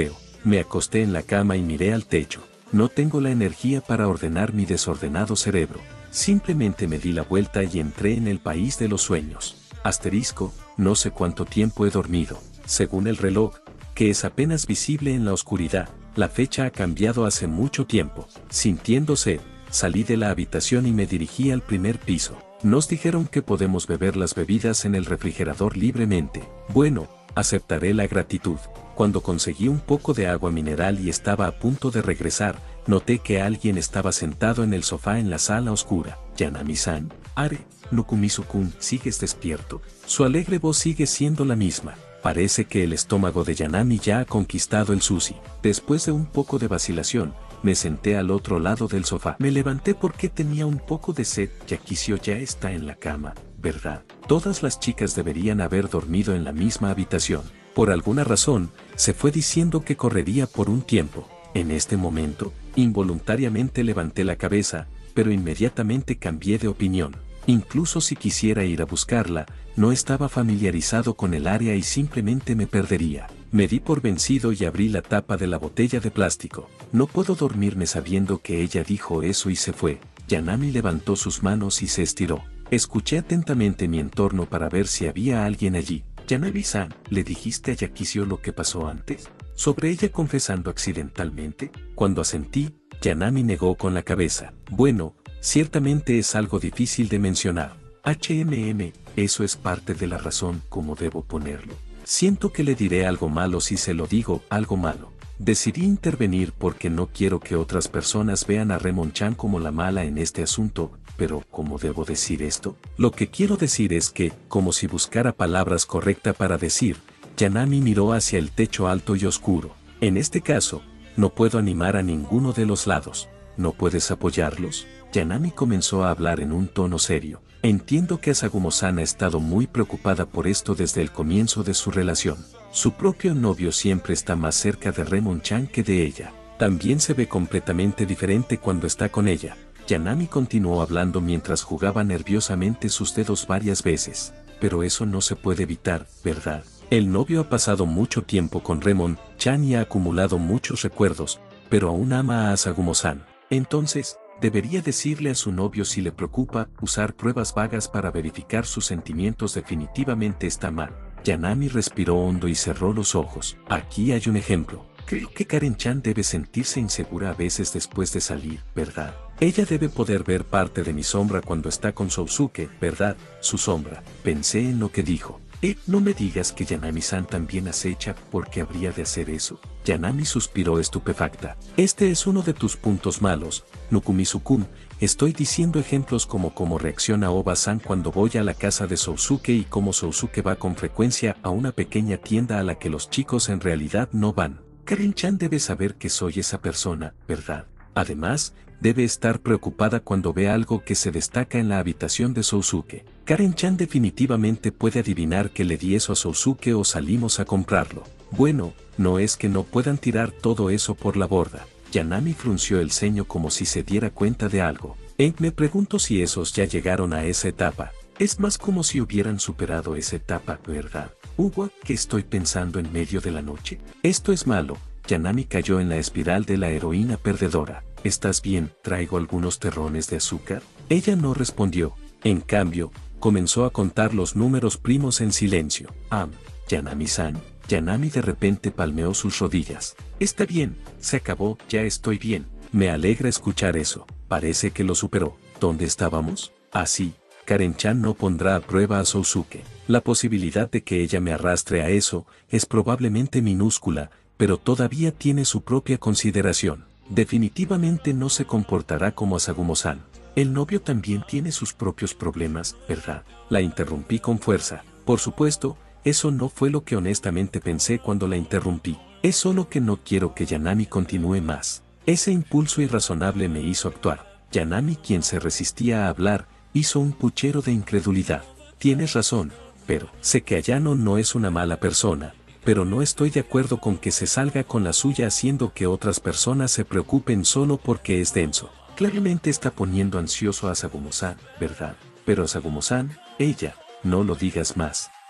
Me acosté en la cama y miré al techo. No tengo la energía para ordenar mi desordenado cerebro. Simplemente me di la vuelta y entré en el país de los sueños. Asterisco, no sé cuánto tiempo he dormido. Según el reloj, que es apenas visible en la oscuridad, la fecha ha cambiado hace mucho tiempo. Sintiendo sed, salí de la habitación y me dirigí al primer piso. Nos dijeron que podemos beber las bebidas en el refrigerador libremente. Bueno, aceptaré la gratitud. Cuando conseguí un poco de agua mineral y estaba a punto de regresar, noté que alguien estaba sentado en el sofá en la sala oscura. Yanami-san, Are, Nukumizu-kun, ¿sigues despierto? Su alegre voz sigue siendo la misma. Parece que el estómago de Yanami ya ha conquistado el sushi. Después de un poco de vacilación, me senté al otro lado del sofá. Me levanté porque tenía un poco de sed. Yakisio ya está en la cama, ¿verdad? Todas las chicas deberían haber dormido en la misma habitación. Por alguna razón, se fue diciendo que correría por un tiempo. En este momento, involuntariamente levanté la cabeza, pero inmediatamente cambié de opinión. Incluso si quisiera ir a buscarla, no estaba familiarizado con el área y simplemente me perdería. Me di por vencido y abrí la tapa de la botella de plástico. No puedo dormirme sabiendo que ella dijo eso y se fue. Yanami levantó sus manos y se estiró. Escuché atentamente mi entorno para ver si había alguien allí. Yanami-san, ¿le dijiste a Yakisio lo que pasó antes? Sobre ella confesando accidentalmente. Cuando asentí, Yanami negó con la cabeza. Bueno, ciertamente es algo difícil de mencionar. H M M, eso es parte de la razón, ¿cómo debo ponerlo? Siento que le diré algo malo si se lo digo, algo malo. Decidí intervenir porque no quiero que otras personas vean a Remon-chan como la mala en este asunto, pero ¿cómo debo decir esto? Lo que quiero decir es que, como si buscara palabras correctas para decir, Yanami miró hacia el techo alto y oscuro. En este caso, no puedo animar a ninguno de los lados. ¿No puedes apoyarlos? Yanami comenzó a hablar en un tono serio. Entiendo que Asagumo-san ha estado muy preocupada por esto desde el comienzo de su relación. Su propio novio siempre está más cerca de Remon-chan que de ella. También se ve completamente diferente cuando está con ella. Yanami continuó hablando mientras jugaba nerviosamente sus dedos varias veces. Pero eso no se puede evitar, ¿verdad? El novio ha pasado mucho tiempo con Remon-chan y ha acumulado muchos recuerdos, pero aún ama a Asagumo-san. Entonces, debería decirle a su novio si le preocupa. Usar pruebas vagas para verificar sus sentimientos definitivamente está mal. Yanami respiró hondo y cerró los ojos. Aquí hay un ejemplo. Creo que Karen-chan debe sentirse insegura a veces después de salir, ¿verdad? Ella debe poder ver parte de mi sombra cuando está con Sousuke, ¿verdad? Su sombra. Pensé en lo que dijo. Eh, no me digas que Yanami-san también acecha. ¿Por qué habría de hacer eso? Yanami suspiró estupefacta. Este es uno de tus puntos malos, Nukumizu-kun. Estoy diciendo ejemplos como cómo reacciona Oba-san cuando voy a la casa de Sousuke y cómo Sousuke va con frecuencia a una pequeña tienda a la que los chicos en realidad no van. Karen-chan debe saber que soy esa persona, ¿verdad? Además, debe estar preocupada cuando ve algo que se destaca en la habitación de Sousuke. Karen-chan definitivamente puede adivinar que le di eso a Sousuke o salimos a comprarlo. Bueno, no es que no puedan tirar todo eso por la borda. Yanami frunció el ceño como si se diera cuenta de algo. Eh, me pregunto si esos ya llegaron a esa etapa. Es más como si hubieran superado esa etapa, ¿verdad? Hugo, ¿qué estoy pensando en medio de la noche? Esto es malo. Yanami cayó en la espiral de la heroína perdedora. ¿Estás bien? ¿Traigo algunos terrones de azúcar? Ella no respondió. En cambio, comenzó a contar los números primos en silencio. Ah, Yanami-san. Yanami de repente palmeó sus rodillas. Está bien, se acabó, ya estoy bien. Me alegra escuchar eso. Parece que lo superó. ¿Dónde estábamos? Ah, sí. Karen-chan no pondrá a prueba a Sousuke. La posibilidad de que ella me arrastre a eso es probablemente minúscula, pero todavía tiene su propia consideración. Definitivamente no se comportará como Asagumo-san. El novio también tiene sus propios problemas, ¿verdad? La interrumpí con fuerza. Por supuesto, eso no fue lo que honestamente pensé cuando la interrumpí. Es solo que no quiero que Yanami continúe más. Ese impulso irrazonable me hizo actuar. Yanami, quien se resistía a hablar, hizo un puchero de incredulidad. Tienes razón, pero sé que Ayano no es una mala persona, pero no estoy de acuerdo con que se salga con la suya haciendo que otras personas se preocupen solo porque es denso. Claramente está poniendo ansioso a Asagumo-san, ¿verdad? Pero Asagumo-san, ella, no lo digas más.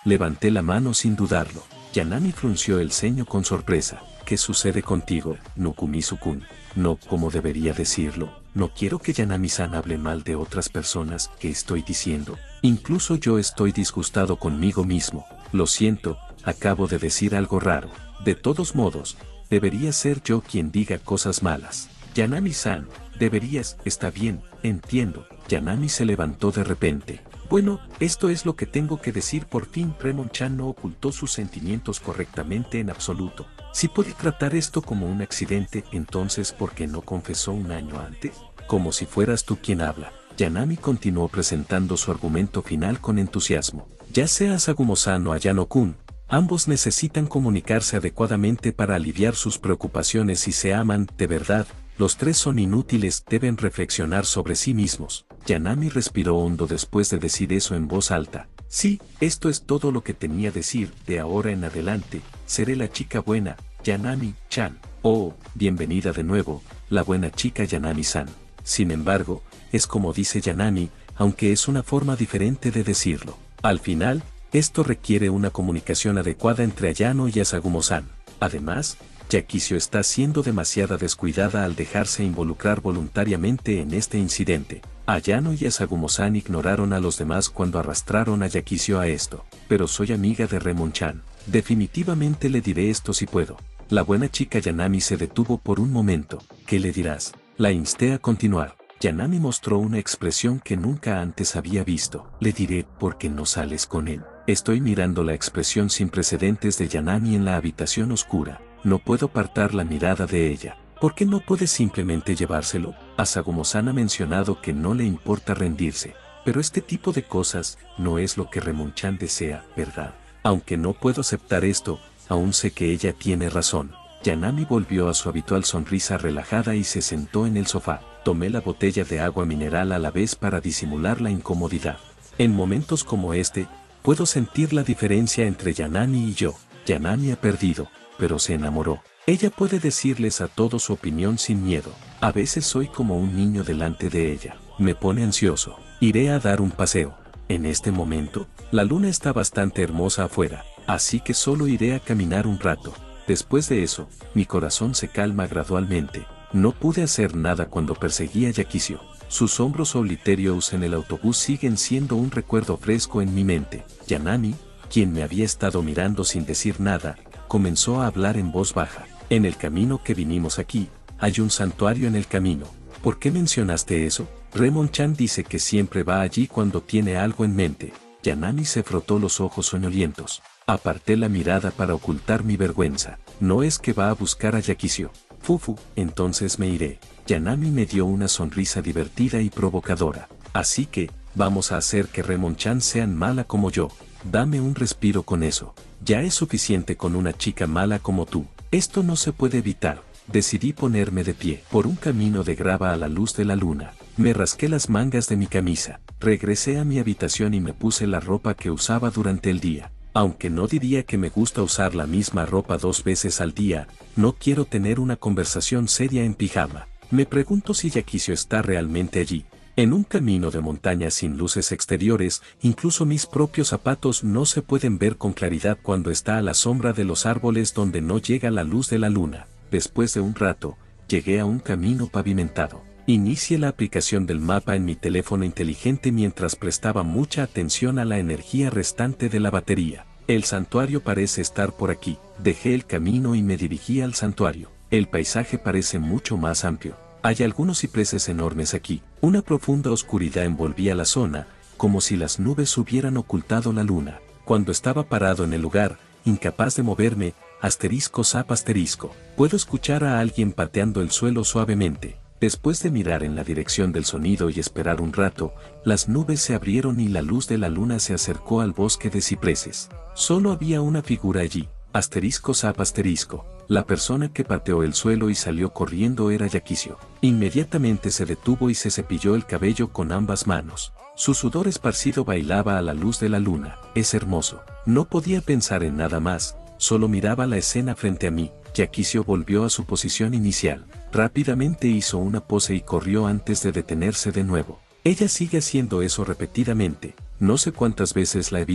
Levanté la mano sin dudarlo. Yanami frunció el ceño con sorpresa. ¿Qué sucede contigo, Nukumi-sukun? No, como debería decirlo. No quiero que Yanami-san hable mal de otras personas. ¿Qué estoy diciendo? Incluso yo estoy disgustado conmigo mismo. Lo siento, acabo de decir algo raro. De todos modos, debería ser yo quien diga cosas malas. Yanami-san, deberías, está bien, entiendo. Yanami se levantó de repente. Bueno, esto es lo que tengo que decir por fin. Remon-chan no ocultó sus sentimientos correctamente en absoluto. Si puede tratar esto como un accidente, entonces ¿por qué no confesó un año antes? Como si fueras tú quien habla. Yanami continuó presentando su argumento final con entusiasmo. Ya sea Asagumo-san o Ayano-kun, ambos necesitan comunicarse adecuadamente para aliviar sus preocupaciones y se aman, de verdad. Los tres son inútiles, deben reflexionar sobre sí mismos. Yanami respiró hondo después de decir eso en voz alta. Sí, esto es todo lo que tenía decir. De ahora en adelante, seré la chica buena, Yanami-chan. Oh, bienvenida de nuevo, la buena chica Yanami-san. Sin embargo, es como dice Yanami, aunque es una forma diferente de decirlo. Al final, esto requiere una comunicación adecuada entre Ayano y Asagumo-san. Además, Yakisio está siendo demasiado descuidada al dejarse involucrar voluntariamente en este incidente. Ayano y Asagumo-san ignoraron a los demás cuando arrastraron a Yakisio a esto. Pero soy amiga de Remon-chan. Definitivamente le diré esto si puedo. La buena chica Yanami se detuvo por un momento. ¿Qué le dirás? La insté a continuar. Yanami mostró una expresión que nunca antes había visto. Le diré, ¿por qué no sales con él? Estoy mirando la expresión sin precedentes de Yanami en la habitación oscura. No puedo apartar la mirada de ella. ¿Por qué no puede simplemente llevárselo? Asagumo-san ha mencionado que no le importa rendirse. Pero este tipo de cosas no es lo que Remon-chan desea, ¿verdad? Aunque no puedo aceptar esto, aún sé que ella tiene razón. Yanami volvió a su habitual sonrisa relajada y se sentó en el sofá. Tomé la botella de agua mineral a la vez para disimular la incomodidad. En momentos como este, puedo sentir la diferencia entre Yanami y yo. Yanami ha perdido, pero se enamoró. Ella puede decirles a todos su opinión sin miedo. A veces soy como un niño delante de ella. Me pone ansioso. Iré a dar un paseo. En este momento, la luna está bastante hermosa afuera, así que solo iré a caminar un rato. Después de eso, mi corazón se calma gradualmente. No pude hacer nada cuando perseguí a Yakisio. Sus hombros solitarios en el autobús siguen siendo un recuerdo fresco en mi mente. Yanami, quien me había estado mirando sin decir nada, comenzó a hablar en voz baja. En el camino que vinimos aquí, hay un santuario en el camino. ¿Por qué mencionaste eso? Remon-chan dice que siempre va allí cuando tiene algo en mente. Yanami se frotó los ojos soñolientos. Aparté la mirada para ocultar mi vergüenza. No es que va a buscar a Yakisio. Fufu, entonces me iré. Yanami me dio una sonrisa divertida y provocadora. Así que, vamos a hacer que Remon-chan sea mala como yo. Dame un respiro con eso. Ya es suficiente con una chica mala como tú. Esto no se puede evitar. Decidí ponerme de pie por un camino de grava a la luz de la luna. Me rasqué las mangas de mi camisa. Regresé a mi habitación y me puse la ropa que usaba durante el día. Aunque no diría que me gusta usar la misma ropa dos veces al día, no quiero tener una conversación seria en pijama. Me pregunto si Yakisio está realmente allí. En un camino de montaña sin luces exteriores, incluso mis propios zapatos no se pueden ver con claridad cuando está a la sombra de los árboles donde no llega la luz de la luna. Después de un rato, llegué a un camino pavimentado. Inicié la aplicación del mapa en mi teléfono inteligente mientras prestaba mucha atención a la energía restante de la batería. El santuario parece estar por aquí. Dejé el camino y me dirigí al santuario. El paisaje parece mucho más amplio. Hay algunos cipreses enormes aquí. Una profunda oscuridad envolvía la zona, como si las nubes hubieran ocultado la luna. Cuando estaba parado en el lugar, incapaz de moverme, asterisco zap asterisco, puedo escuchar a alguien pateando el suelo suavemente. Después de mirar en la dirección del sonido y esperar un rato, las nubes se abrieron y la luz de la luna se acercó al bosque de cipreses. Solo había una figura allí. Asterisco zap asterisco. La persona que pateó el suelo y salió corriendo era Yakisio. Inmediatamente se detuvo y se cepilló el cabello con ambas manos. Su sudor esparcido bailaba a la luz de la luna. Es hermoso. No podía pensar en nada más, solo miraba la escena frente a mí. Yakisio volvió a su posición inicial. Rápidamente hizo una pose y corrió antes de detenerse de nuevo. Ella sigue haciendo eso repetidamente. No sé cuántas veces la he visto.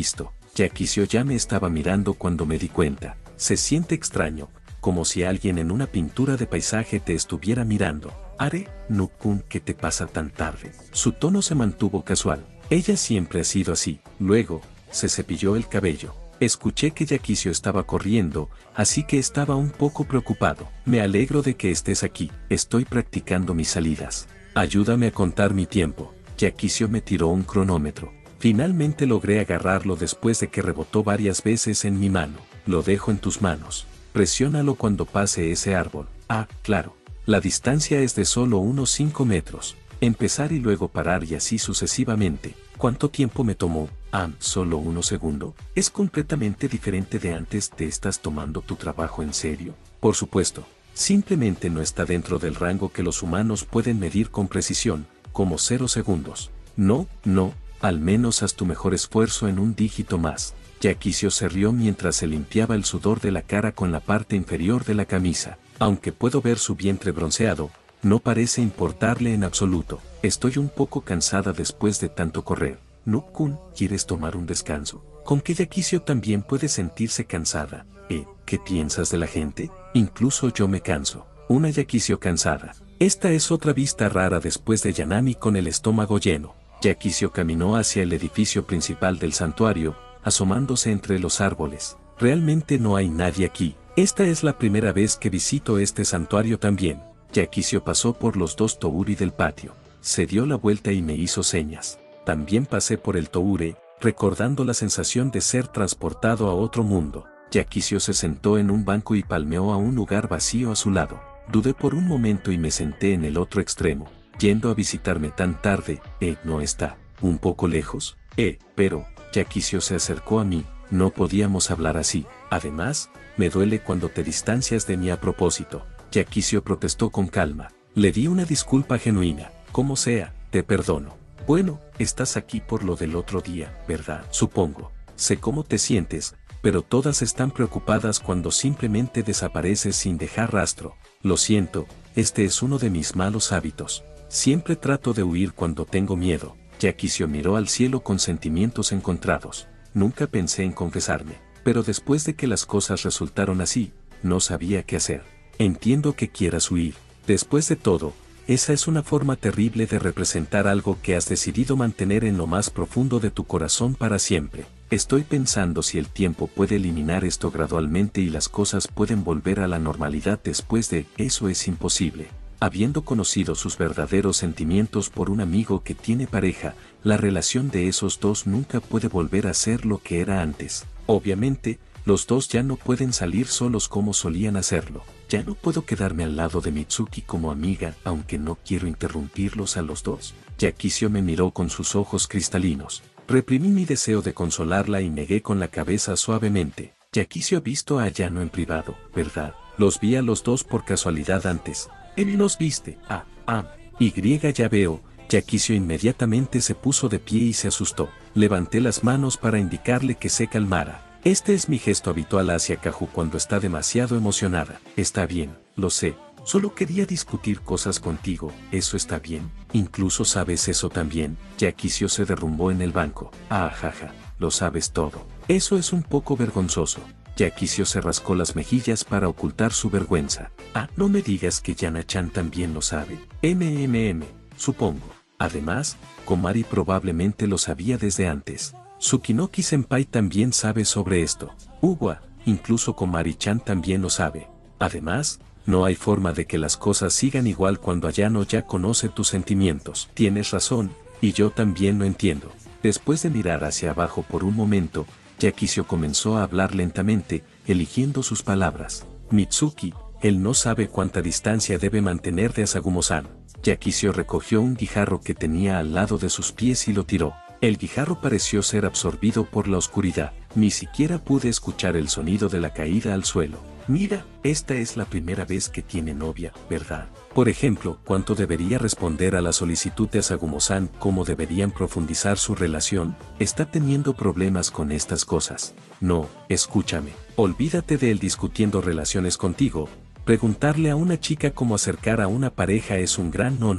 Yakizo ya me estaba mirando cuando me di cuenta. Se siente extraño, como si alguien en una pintura de paisaje te estuviera mirando. Are, Nukkun, ¿qué te pasa tan tarde? Su tono se mantuvo casual. Ella siempre ha sido así. Luego, se cepilló el cabello. Escuché que Yakizo estaba corriendo, así que estaba un poco preocupado. Me alegro de que estés aquí. Estoy practicando mis salidas. Ayúdame a contar mi tiempo. Yakizo me tiró un cronómetro. Finalmente logré agarrarlo después de que rebotó varias veces en mi mano. Lo dejo en tus manos. Presiónalo cuando pase ese árbol. Ah, claro. La distancia es de solo unos cinco metros. Empezar y luego parar y así sucesivamente. ¿Cuánto tiempo me tomó? Ah, solo unos segundos. ¿Es completamente diferente de antes? ¿Te estás tomando tu trabajo en serio? Por supuesto. Simplemente no está dentro del rango que los humanos pueden medir con precisión, como cero segundos. No, no, al menos haz tu mejor esfuerzo en un dígito más. Yakizo se rió mientras se limpiaba el sudor de la cara con la parte inferior de la camisa. Aunque puedo ver su vientre bronceado, no parece importarle en absoluto. Estoy un poco cansada después de tanto correr. Nukkun, ¿quieres tomar un descanso? Con que Yakizo también puede sentirse cansada. ¿Eh? ¿Qué piensas de la gente? Incluso yo me canso. Una Yakizo cansada. Esta es otra vista rara después de Yanami con el estómago lleno. Yakizo caminó hacia el edificio principal del santuario, asomándose entre los árboles. Realmente no hay nadie aquí. Esta es la primera vez que visito este santuario también. Yakizo pasó por los dos touri del patio. Se dio la vuelta y me hizo señas. También pasé por el toure, recordando la sensación de ser transportado a otro mundo. Yakizo se sentó en un banco y palmeó a un lugar vacío a su lado. Dudé por un momento y me senté en el otro extremo. Yendo a visitarme tan tarde, eh, ¿no está un poco lejos? Eh, pero, Yakizo se acercó a mí, no podíamos hablar así. Además, me duele cuando te distancias de mí a propósito. Yakizo protestó con calma. Le di una disculpa genuina. Como sea, te perdono. Bueno, estás aquí por lo del otro día, ¿verdad? Supongo. Sé cómo te sientes, pero todas están preocupadas cuando simplemente desapareces sin dejar rastro. Lo siento, este es uno de mis malos hábitos. Siempre trato de huir cuando tengo miedo. Yakizo miró al cielo con sentimientos encontrados. Nunca pensé en confesarme, pero después de que las cosas resultaron así, no sabía qué hacer. Entiendo que quieras huir. Después de todo, esa es una forma terrible de representar algo que has decidido mantener en lo más profundo de tu corazón para siempre. Estoy pensando si el tiempo puede eliminar esto gradualmente y las cosas pueden volver a la normalidad después de eso. Es imposible. Habiendo conocido sus verdaderos sentimientos por un amigo que tiene pareja, la relación de esos dos nunca puede volver a ser lo que era antes. Obviamente, los dos ya no pueden salir solos como solían hacerlo. Ya no puedo quedarme al lado de Mitsuki como amiga, aunque no quiero interrumpirlos a los dos. Yakizo me miró con sus ojos cristalinos. Reprimí mi deseo de consolarla y negué con la cabeza suavemente. Yakizo ha visto a Ayano en privado, ¿verdad? Los vi a los dos por casualidad antes. Él los viste. Ah, ah, y ya veo. Yakizo inmediatamente se puso de pie y se asustó. Levanté las manos para indicarle que se calmara. Este es mi gesto habitual hacia Kahu cuando está demasiado emocionada. Está bien, lo sé. Solo quería discutir cosas contigo. ¿Eso está bien? Incluso sabes eso también. Yakizo se derrumbó en el banco. Ah, jaja, lo sabes todo. Eso es un poco vergonzoso. Yakizo se rascó las mejillas para ocultar su vergüenza. Ah, no me digas que Yana-chan también lo sabe. Mmm, supongo. Además, Komari probablemente lo sabía desde antes. Tsukinoki-senpai también sabe sobre esto. Uwa, incluso Komari-chan también lo sabe. Además, no hay forma de que las cosas sigan igual cuando Ayano ya conoce tus sentimientos. Tienes razón, y yo también lo entiendo. Después de mirar hacia abajo por un momento, Yakizo comenzó a hablar lentamente, eligiendo sus palabras. Mitsuki, él no sabe cuánta distancia debe mantener de Asagumo-san. Yakizo recogió un guijarro que tenía al lado de sus pies y lo tiró. El guijarro pareció ser absorbido por la oscuridad. Ni siquiera pude escuchar el sonido de la caída al suelo. Mira, esta es la primera vez que tiene novia, ¿verdad? Por ejemplo, ¿cuánto debería responder a la solicitud de Asagumo-san? ¿Cómo deberían profundizar su relación? Está teniendo problemas con estas cosas. No, escúchame. Olvídate de él discutiendo relaciones contigo. Preguntarle a una chica cómo acercar a una pareja es un gran no-no.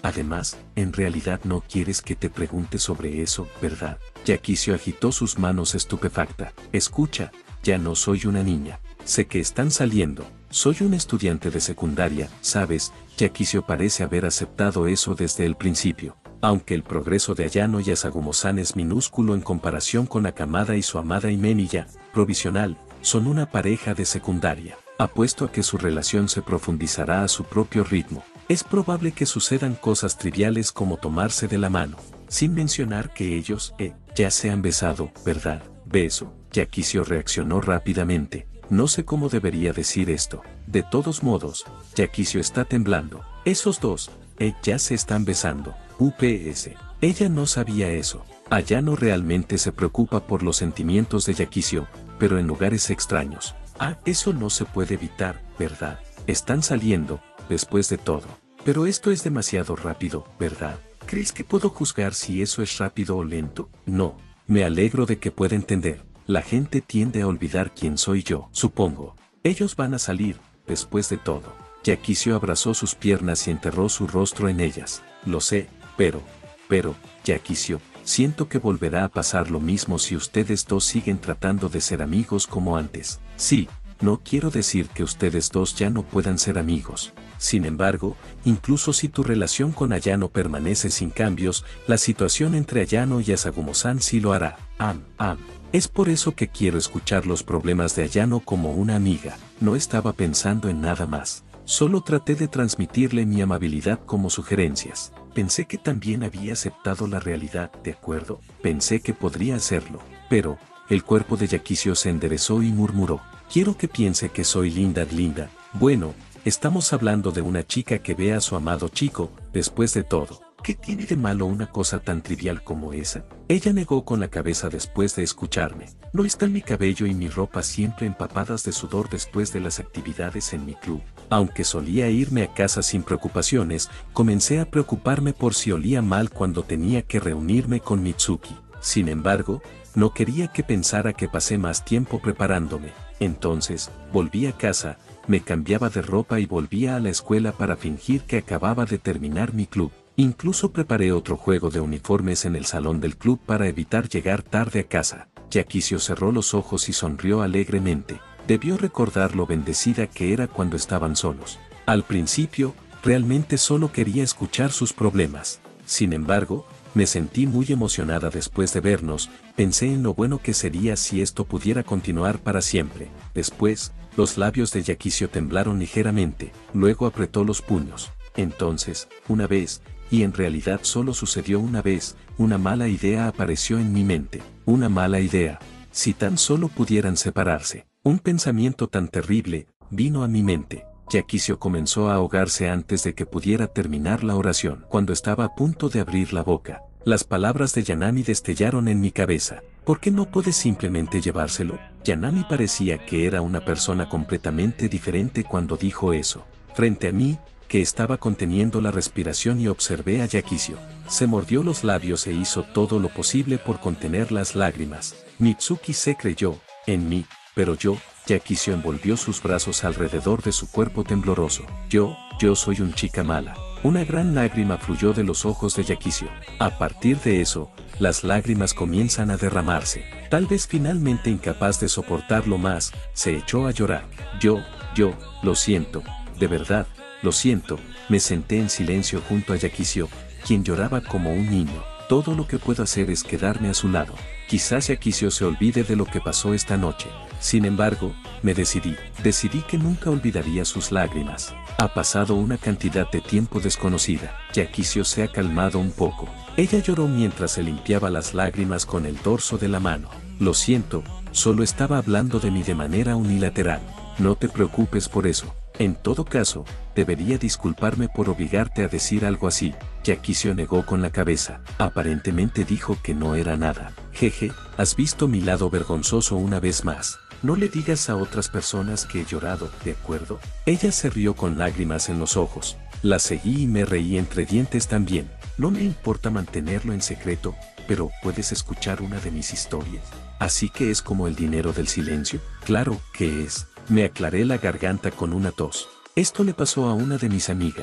Además, en realidad no quieres que te pregunte sobre eso, ¿verdad? Yakizo agitó sus manos estupefacta. Escucha, ya no soy una niña. Sé que están saliendo. Soy un estudiante de secundaria, ¿sabes? Yakizo parece haber aceptado eso desde el principio. Aunque el progreso de Ayano y Asaguma-san es minúsculo en comparación con Akamada y su amada Himeniya, provisional, son una pareja de secundaria. Apuesto a que su relación se profundizará a su propio ritmo. Es probable que sucedan cosas triviales como tomarse de la mano, sin mencionar que ellos, eh, ya se han besado, ¿verdad? Beso. Yakizo reaccionó rápidamente. No sé cómo debería decir esto. De todos modos, Yakizo está temblando. Esos dos, eh, ya se están besando. U P S. Ella no sabía eso. Ayano realmente se preocupa por los sentimientos de Yakizo, pero en lugares extraños. Ah, eso no se puede evitar, ¿verdad? Están saliendo, después de todo. Pero esto es demasiado rápido, ¿verdad? ¿Crees que puedo juzgar si eso es rápido o lento? No. Me alegro de que pueda entender. La gente tiende a olvidar quién soy yo, supongo. Ellos van a salir, después de todo. Yakizo abrazó sus piernas y enterró su rostro en ellas. Lo sé, pero, pero, Yakizo, siento que volverá a pasar lo mismo si ustedes dos siguen tratando de ser amigos como antes. Sí, no quiero decir que ustedes dos ya no puedan ser amigos. Sin embargo, incluso si tu relación con Ayano permanece sin cambios, la situación entre Ayano y Asaguma-san sí lo hará. Am, am. Es por eso que quiero escuchar los problemas de Ayano como una amiga. No estaba pensando en nada más. Solo traté de transmitirle mi amabilidad como sugerencias. Pensé que también había aceptado la realidad, ¿de acuerdo? Pensé que podría hacerlo. Pero, el cuerpo de Yakizo se enderezó y murmuró. Quiero que piense que soy linda, linda. Bueno, estamos hablando de una chica que ve a su amado chico, después de todo. ¿Qué tiene de malo una cosa tan trivial como esa? Ella negó con la cabeza después de escucharme. No están mi cabello y mi ropa siempre empapadas de sudor después de las actividades en mi club. Aunque solía irme a casa sin preocupaciones, comencé a preocuparme por si olía mal cuando tenía que reunirme con Mitsuki. Sin embargo, no quería que pensara que pasé más tiempo preparándome. Entonces, volví a casa, me cambiaba de ropa y volvía a la escuela para fingir que acababa de terminar mi club. Incluso preparé otro juego de uniformes en el salón del club para evitar llegar tarde a casa. Yakizo cerró los ojos y sonrió alegremente. Debió recordar lo bendecida que era cuando estaban solos. Al principio, realmente solo quería escuchar sus problemas. Sin embargo, me sentí muy emocionada después de vernos, pensé en lo bueno que sería si esto pudiera continuar para siempre. Después, los labios de Yakizo temblaron ligeramente, luego apretó los puños. Entonces, una vez, y en realidad solo sucedió una vez, una mala idea apareció en mi mente. Una mala idea. Si tan solo pudieran separarse. Un pensamiento tan terrible vino a mi mente. Yakizo comenzó a ahogarse antes de que pudiera terminar la oración. Cuando estaba a punto de abrir la boca, las palabras de Yanami destellaron en mi cabeza. ¿Por qué no puedes simplemente llevárselo? Yanami parecía que era una persona completamente diferente cuando dijo eso. Frente a mí, que estaba conteniendo la respiración y observé a Yakizo. Se mordió los labios e hizo todo lo posible por contener las lágrimas. Mitsuki se creyó en mí, pero yo, Yakizo envolvió sus brazos alrededor de su cuerpo tembloroso. Yo, yo soy un chica mala. Una gran lágrima fluyó de los ojos de Yakizo. A partir de eso, las lágrimas comienzan a derramarse. Tal vez finalmente incapaz de soportarlo más, se echó a llorar. Yo, yo, lo siento, de verdad. Lo siento, me senté en silencio junto a Yakizo, quien lloraba como un niño. Todo lo que puedo hacer es quedarme a su lado. Quizás Yakizo se olvide de lo que pasó esta noche. Sin embargo, me decidí. Decidí que nunca olvidaría sus lágrimas. Ha pasado una cantidad de tiempo desconocida. Yakizo se ha calmado un poco. Ella lloró mientras se limpiaba las lágrimas con el dorso de la mano. Lo siento, solo estaba hablando de mí de manera unilateral. No te preocupes por eso. En todo caso, debería disculparme por obligarte a decir algo así. Yakizo negó con la cabeza. Aparentemente dijo que no era nada. Jeje, has visto mi lado vergonzoso una vez más. No le digas a otras personas que he llorado, ¿de acuerdo? Ella se rió con lágrimas en los ojos. La seguí y me reí entre dientes también. No me importa mantenerlo en secreto, pero ¿puedes escuchar una de mis historias? ¿Así que es como el dinero del silencio? Claro que es. Me aclaré la garganta con una tos. Esto le pasó a una de mis amigas.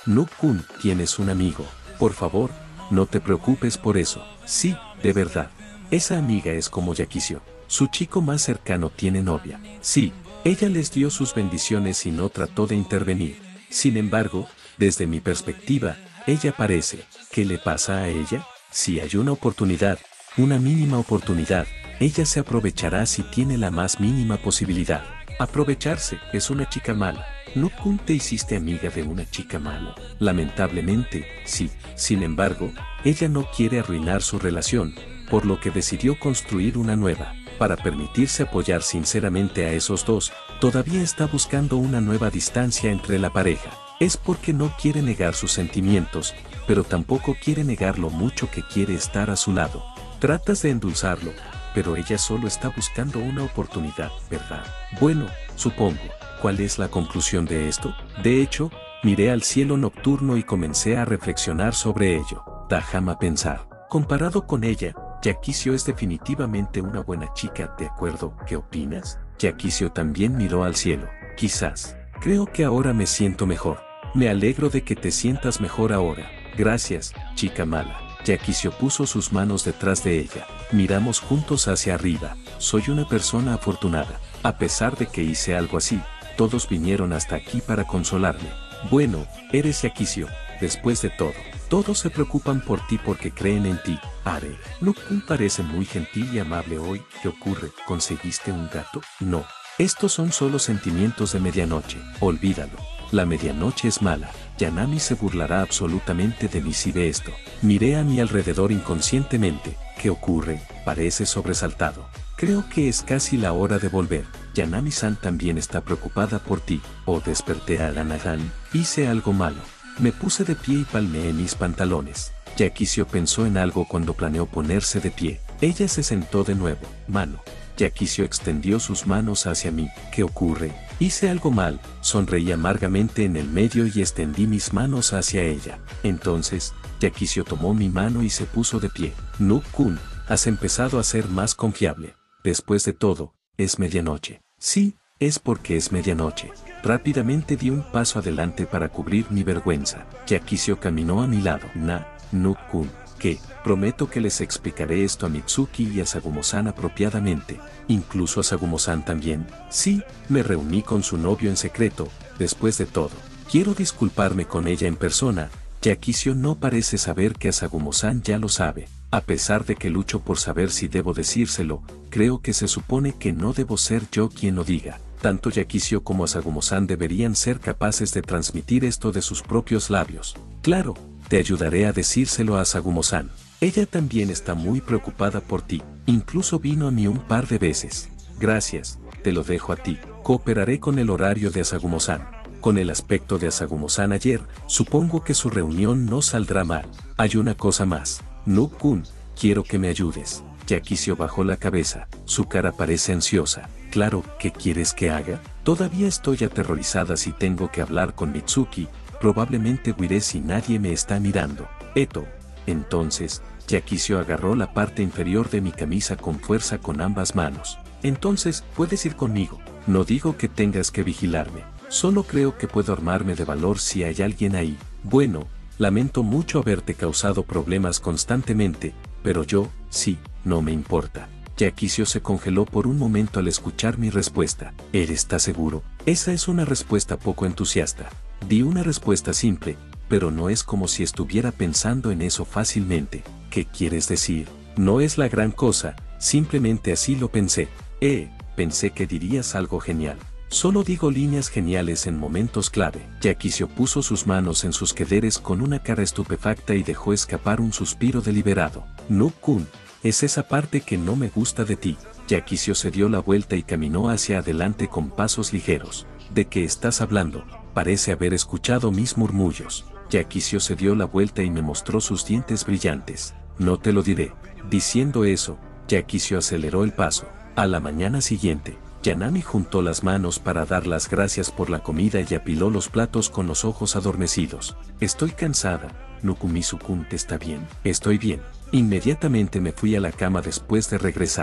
Noob-kun, tienes un amigo. Por favor, no te preocupes por eso. Sí, de verdad. Esa amiga es como Yakisio. Su chico más cercano tiene novia. Sí, ella les dio sus bendiciones y no trató de intervenir. Sin embargo, desde mi perspectiva, ella parece. ¿Qué le pasa a ella? Si hay una oportunidad, una mínima oportunidad, ella se aprovechará si tiene la más mínima posibilidad. Aprovecharse es una chica mala. Noob-kun, te hiciste amiga de una chica mala. Lamentablemente, sí. Sin embargo, ella no quiere arruinar su relación, por lo que decidió construir una nueva. Para permitirse apoyar sinceramente a esos dos, todavía está buscando una nueva distancia entre la pareja. Es porque no quiere negar sus sentimientos, pero tampoco quiere negar lo mucho que quiere estar a su lado. Tratas de endulzarlo, pero ella solo está buscando una oportunidad, ¿verdad? Bueno, supongo. ¿Cuál es la conclusión de esto? De hecho, miré al cielo nocturno y comencé a reflexionar sobre ello. Déjame pensar. Comparado con ella, Yakisio es definitivamente una buena chica, ¿de acuerdo? ¿Qué opinas? Yakisio también miró al cielo. Quizás. Creo que ahora me siento mejor. Me alegro de que te sientas mejor ahora. Gracias, chica mala. Yakisio puso sus manos detrás de ella. Miramos juntos hacia arriba. Soy una persona afortunada. A pesar de que hice algo así, todos vinieron hasta aquí para consolarme. Bueno, eres Yakisio. Después de todo, todos se preocupan por ti porque creen en ti. Are, Noob-kun parece muy gentil y amable hoy. ¿Qué ocurre? ¿Conseguiste un gato? No. Estos son solo sentimientos de medianoche. Olvídalo. La medianoche es mala. Yanami se burlará absolutamente de mí si ve esto. Miré a mi alrededor inconscientemente. ¿Qué ocurre? Parece sobresaltado. Creo que es casi la hora de volver. Yanami-san también está preocupada por ti. Oh, desperté a Lanahan. Hice algo malo. Me puse de pie y palmeé mis pantalones. Yakisio pensó en algo cuando planeó ponerse de pie. Ella se sentó de nuevo. Mano. Yakisio extendió sus manos hacia mí. ¿Qué ocurre? Hice algo mal. Sonreí amargamente en el medio y extendí mis manos hacia ella. Entonces, Yakisio tomó mi mano y se puso de pie. Noob-kun, has empezado a ser más confiable. Después de todo, es medianoche. Sí, es porque es medianoche. Rápidamente di un paso adelante para cubrir mi vergüenza. Yakisio caminó a mi lado. Na, Noob-kun, que, prometo que les explicaré esto a Mitsuki y a Sagumo-san apropiadamente. Incluso a Sagumo-san también. Sí, me reuní con su novio en secreto. Después de todo, quiero disculparme con ella en persona. Yakisio no parece saber que a Sagumo-san ya lo sabe. A pesar de que lucho por saber si debo decírselo, creo que se supone que no debo ser yo quien lo diga. Tanto Yakisio como a Sagumo-san deberían ser capaces de transmitir esto de sus propios labios. Claro, te ayudaré a decírselo a Sagumo-san. Ella también está muy preocupada por ti. Incluso vino a mí un par de veces. Gracias, te lo dejo a ti. Cooperaré con el horario de Sagumo-san. Con el aspecto de Sagumo-san ayer, supongo que su reunión no saldrá mal. Hay una cosa más. Noob-kun, quiero que me ayudes. Yakisio bajó la cabeza. Su cara parece ansiosa. Claro, ¿qué quieres que haga? Todavía estoy aterrorizada si tengo que hablar con Mitsuki. Probablemente huiré si nadie me está mirando. Eto. Entonces, Yakisio agarró la parte inferior de mi camisa con fuerza con ambas manos. Entonces, puedes ir conmigo. No digo que tengas que vigilarme. Solo creo que puedo armarme de valor si hay alguien ahí. Bueno, lamento mucho haberte causado problemas constantemente, pero yo, sí, no me importa. Yakisio se congeló por un momento al escuchar mi respuesta. ¿Eres seguro? Esa es una respuesta poco entusiasta. Di una respuesta simple, pero no es como si estuviera pensando en eso fácilmente. ¿Qué quieres decir? No es la gran cosa, simplemente así lo pensé. Eh, pensé que dirías algo genial. Solo digo líneas geniales en momentos clave. Yakisio puso sus manos en sus quederes con una cara estupefacta y dejó escapar un suspiro deliberado. Noob-kun, es esa parte que no me gusta de ti. Yakisio se dio la vuelta y caminó hacia adelante con pasos ligeros. ¿De qué estás hablando? Parece haber escuchado mis murmullos. Yakisio se dio la vuelta y me mostró sus dientes brillantes. No te lo diré. Diciendo eso, Yakisio aceleró el paso. A la mañana siguiente, Yanami juntó las manos para dar las gracias por la comida y apiló los platos con los ojos adormecidos. Estoy cansada. Nukumizu-kun, ¿te está bien? Estoy bien. Inmediatamente me fui a la cama después de regresar.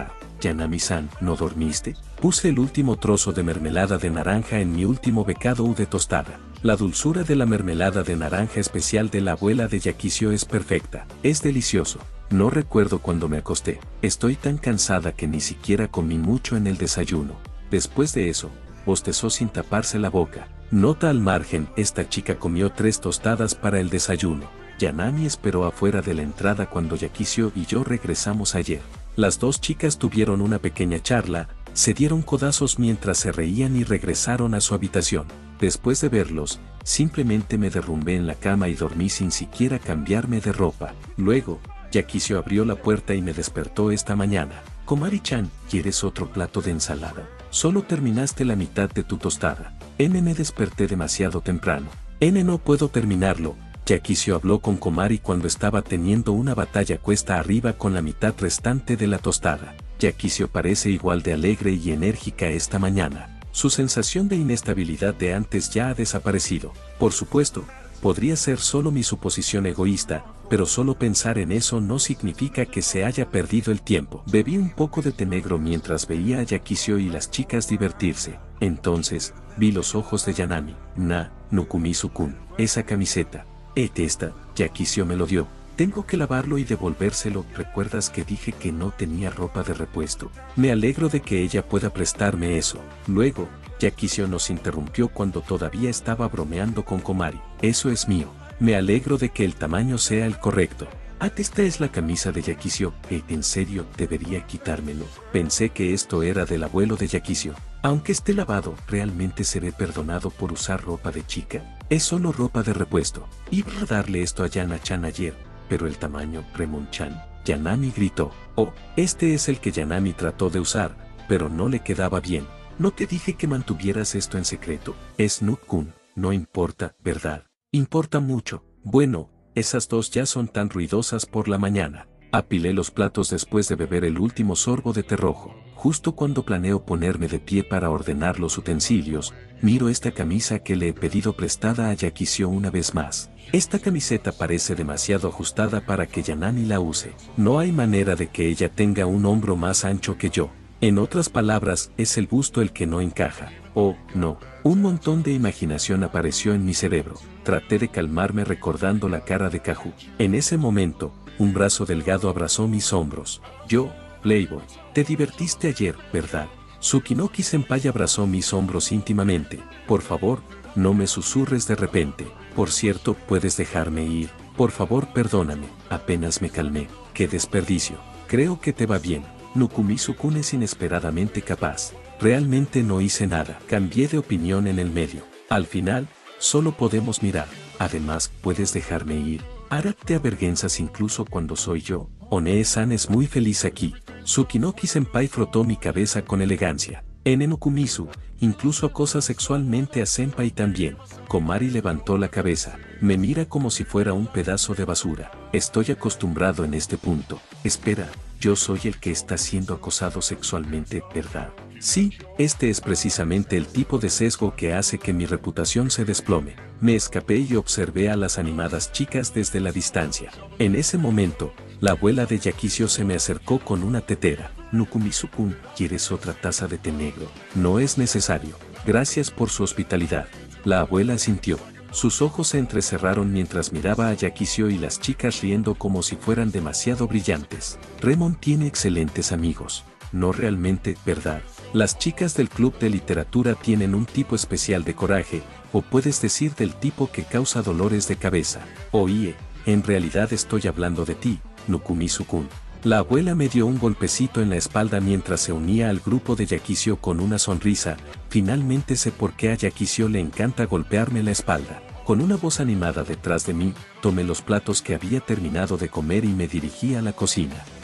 Yanami-san, ¿no dormiste? Puse el último trozo de mermelada de naranja en mi último bocado de tostada. La dulzura de la mermelada de naranja especial de la abuela de Yakicio es perfecta. Es delicioso. No recuerdo cuando me acosté. Estoy tan cansada que ni siquiera comí mucho en el desayuno. Después de eso, bostezó sin taparse la boca. Nota al margen, esta chica comió tres tostadas para el desayuno. Yanami esperó afuera de la entrada cuando Yakicio y yo regresamos ayer. Las dos chicas tuvieron una pequeña charla, se dieron codazos mientras se reían y regresaron a su habitación. Después de verlos, simplemente me derrumbé en la cama y dormí sin siquiera cambiarme de ropa. Luego, Yakicio abrió la puerta y me despertó esta mañana. Komari-chan, ¿quieres otro plato de ensalada? Solo terminaste la mitad de tu tostada. N me desperté demasiado temprano. N no puedo terminarlo. Yakicio habló con Komari cuando estaba teniendo una batalla cuesta arriba con la mitad restante de la tostada. Yakicio parece igual de alegre y enérgica esta mañana. Su sensación de inestabilidad de antes ya ha desaparecido. Por supuesto, podría ser solo mi suposición egoísta, pero solo pensar en eso no significa que se haya perdido el tiempo. Bebí un poco de té negro mientras veía a Yakicio y las chicas divertirse. Entonces, vi los ojos de Yanami. Na, Nukumizu-kun, esa camiseta. Et esta, Yakicio me lo dio. Tengo que lavarlo y devolvérselo. ¿Recuerdas que dije que no tenía ropa de repuesto? Me alegro de que ella pueda prestarme eso. Luego, Yakicio nos interrumpió cuando todavía estaba bromeando con Komari. Eso es mío. Me alegro de que el tamaño sea el correcto. Ah, esta es la camisa de Yakicio. Eh, ¿en serio debería quitármelo? Pensé que esto era del abuelo de Yakicio. Aunque esté lavado, ¿realmente seré perdonado por usar ropa de chica? Es solo ropa de repuesto. Iba a darle esto a Yana-chan ayer, pero el tamaño, Remon-chan. Yanami gritó. Oh, este es el que Yanami trató de usar, pero no le quedaba bien. ¿No te dije que mantuvieras esto en secreto? Es Nuk-kun. No importa, ¿verdad? Importa mucho. Bueno, esas dos ya son tan ruidosas por la mañana. Apilé los platos después de beber el último sorbo de té rojo. Justo cuando planeo ponerme de pie para ordenar los utensilios, miro esta camisa que le he pedido prestada a Yakicio una vez más. Esta camiseta parece demasiado ajustada para que Yanami la use. No hay manera de que ella tenga un hombro más ancho que yo. En otras palabras, es el busto el que no encaja. Oh, no. Un montón de imaginación apareció en mi cerebro. Traté de calmarme recordando la cara de Kaju. En ese momento, un brazo delgado abrazó mis hombros. Yo, Playboy, te divertiste ayer, ¿verdad? Tsukinoki-senpai abrazó mis hombros íntimamente. Por favor, no me susurres de repente. Por cierto, ¿puedes dejarme ir? Por favor, perdóname. Apenas me calmé. ¡Qué desperdicio! Creo que te va bien. Nukumizu-kun es inesperadamente capaz. Realmente no hice nada. Cambié de opinión en el medio. Al final, solo podemos mirar. Además, ¿puedes dejarme ir? Ahora te avergüenzas incluso cuando soy yo. Onee-san es muy feliz aquí. Tsukinoki-senpai frotó mi cabeza con elegancia. En Nukumizu, incluso acosa sexualmente a senpai también. Komari levantó la cabeza. Me mira como si fuera un pedazo de basura. Estoy acostumbrado en este punto. Espera, yo soy el que está siendo acosado sexualmente, ¿verdad? Sí, este es precisamente el tipo de sesgo que hace que mi reputación se desplome. Me escapé y observé a las animadas chicas desde la distancia. En ese momento, la abuela de Yakicio se me acercó con una tetera. Nukumizu-kun, ¿quieres otra taza de té negro? No es necesario. Gracias por su hospitalidad. La abuela asintió. Sus ojos se entrecerraron mientras miraba a Yakicio y las chicas riendo como si fueran demasiado brillantes. Remon tiene excelentes amigos. No realmente, ¿verdad? Las chicas del club de literatura tienen un tipo especial de coraje, o puedes decir del tipo que causa dolores de cabeza. Oye, en realidad estoy hablando de ti, Nukumizu-kun. La abuela me dio un golpecito en la espalda mientras se unía al grupo de Yakicio con una sonrisa. Finalmente sé por qué a Yakicio le encanta golpearme la espalda. Con una voz animada detrás de mí, tomé los platos que había terminado de comer y me dirigí a la cocina.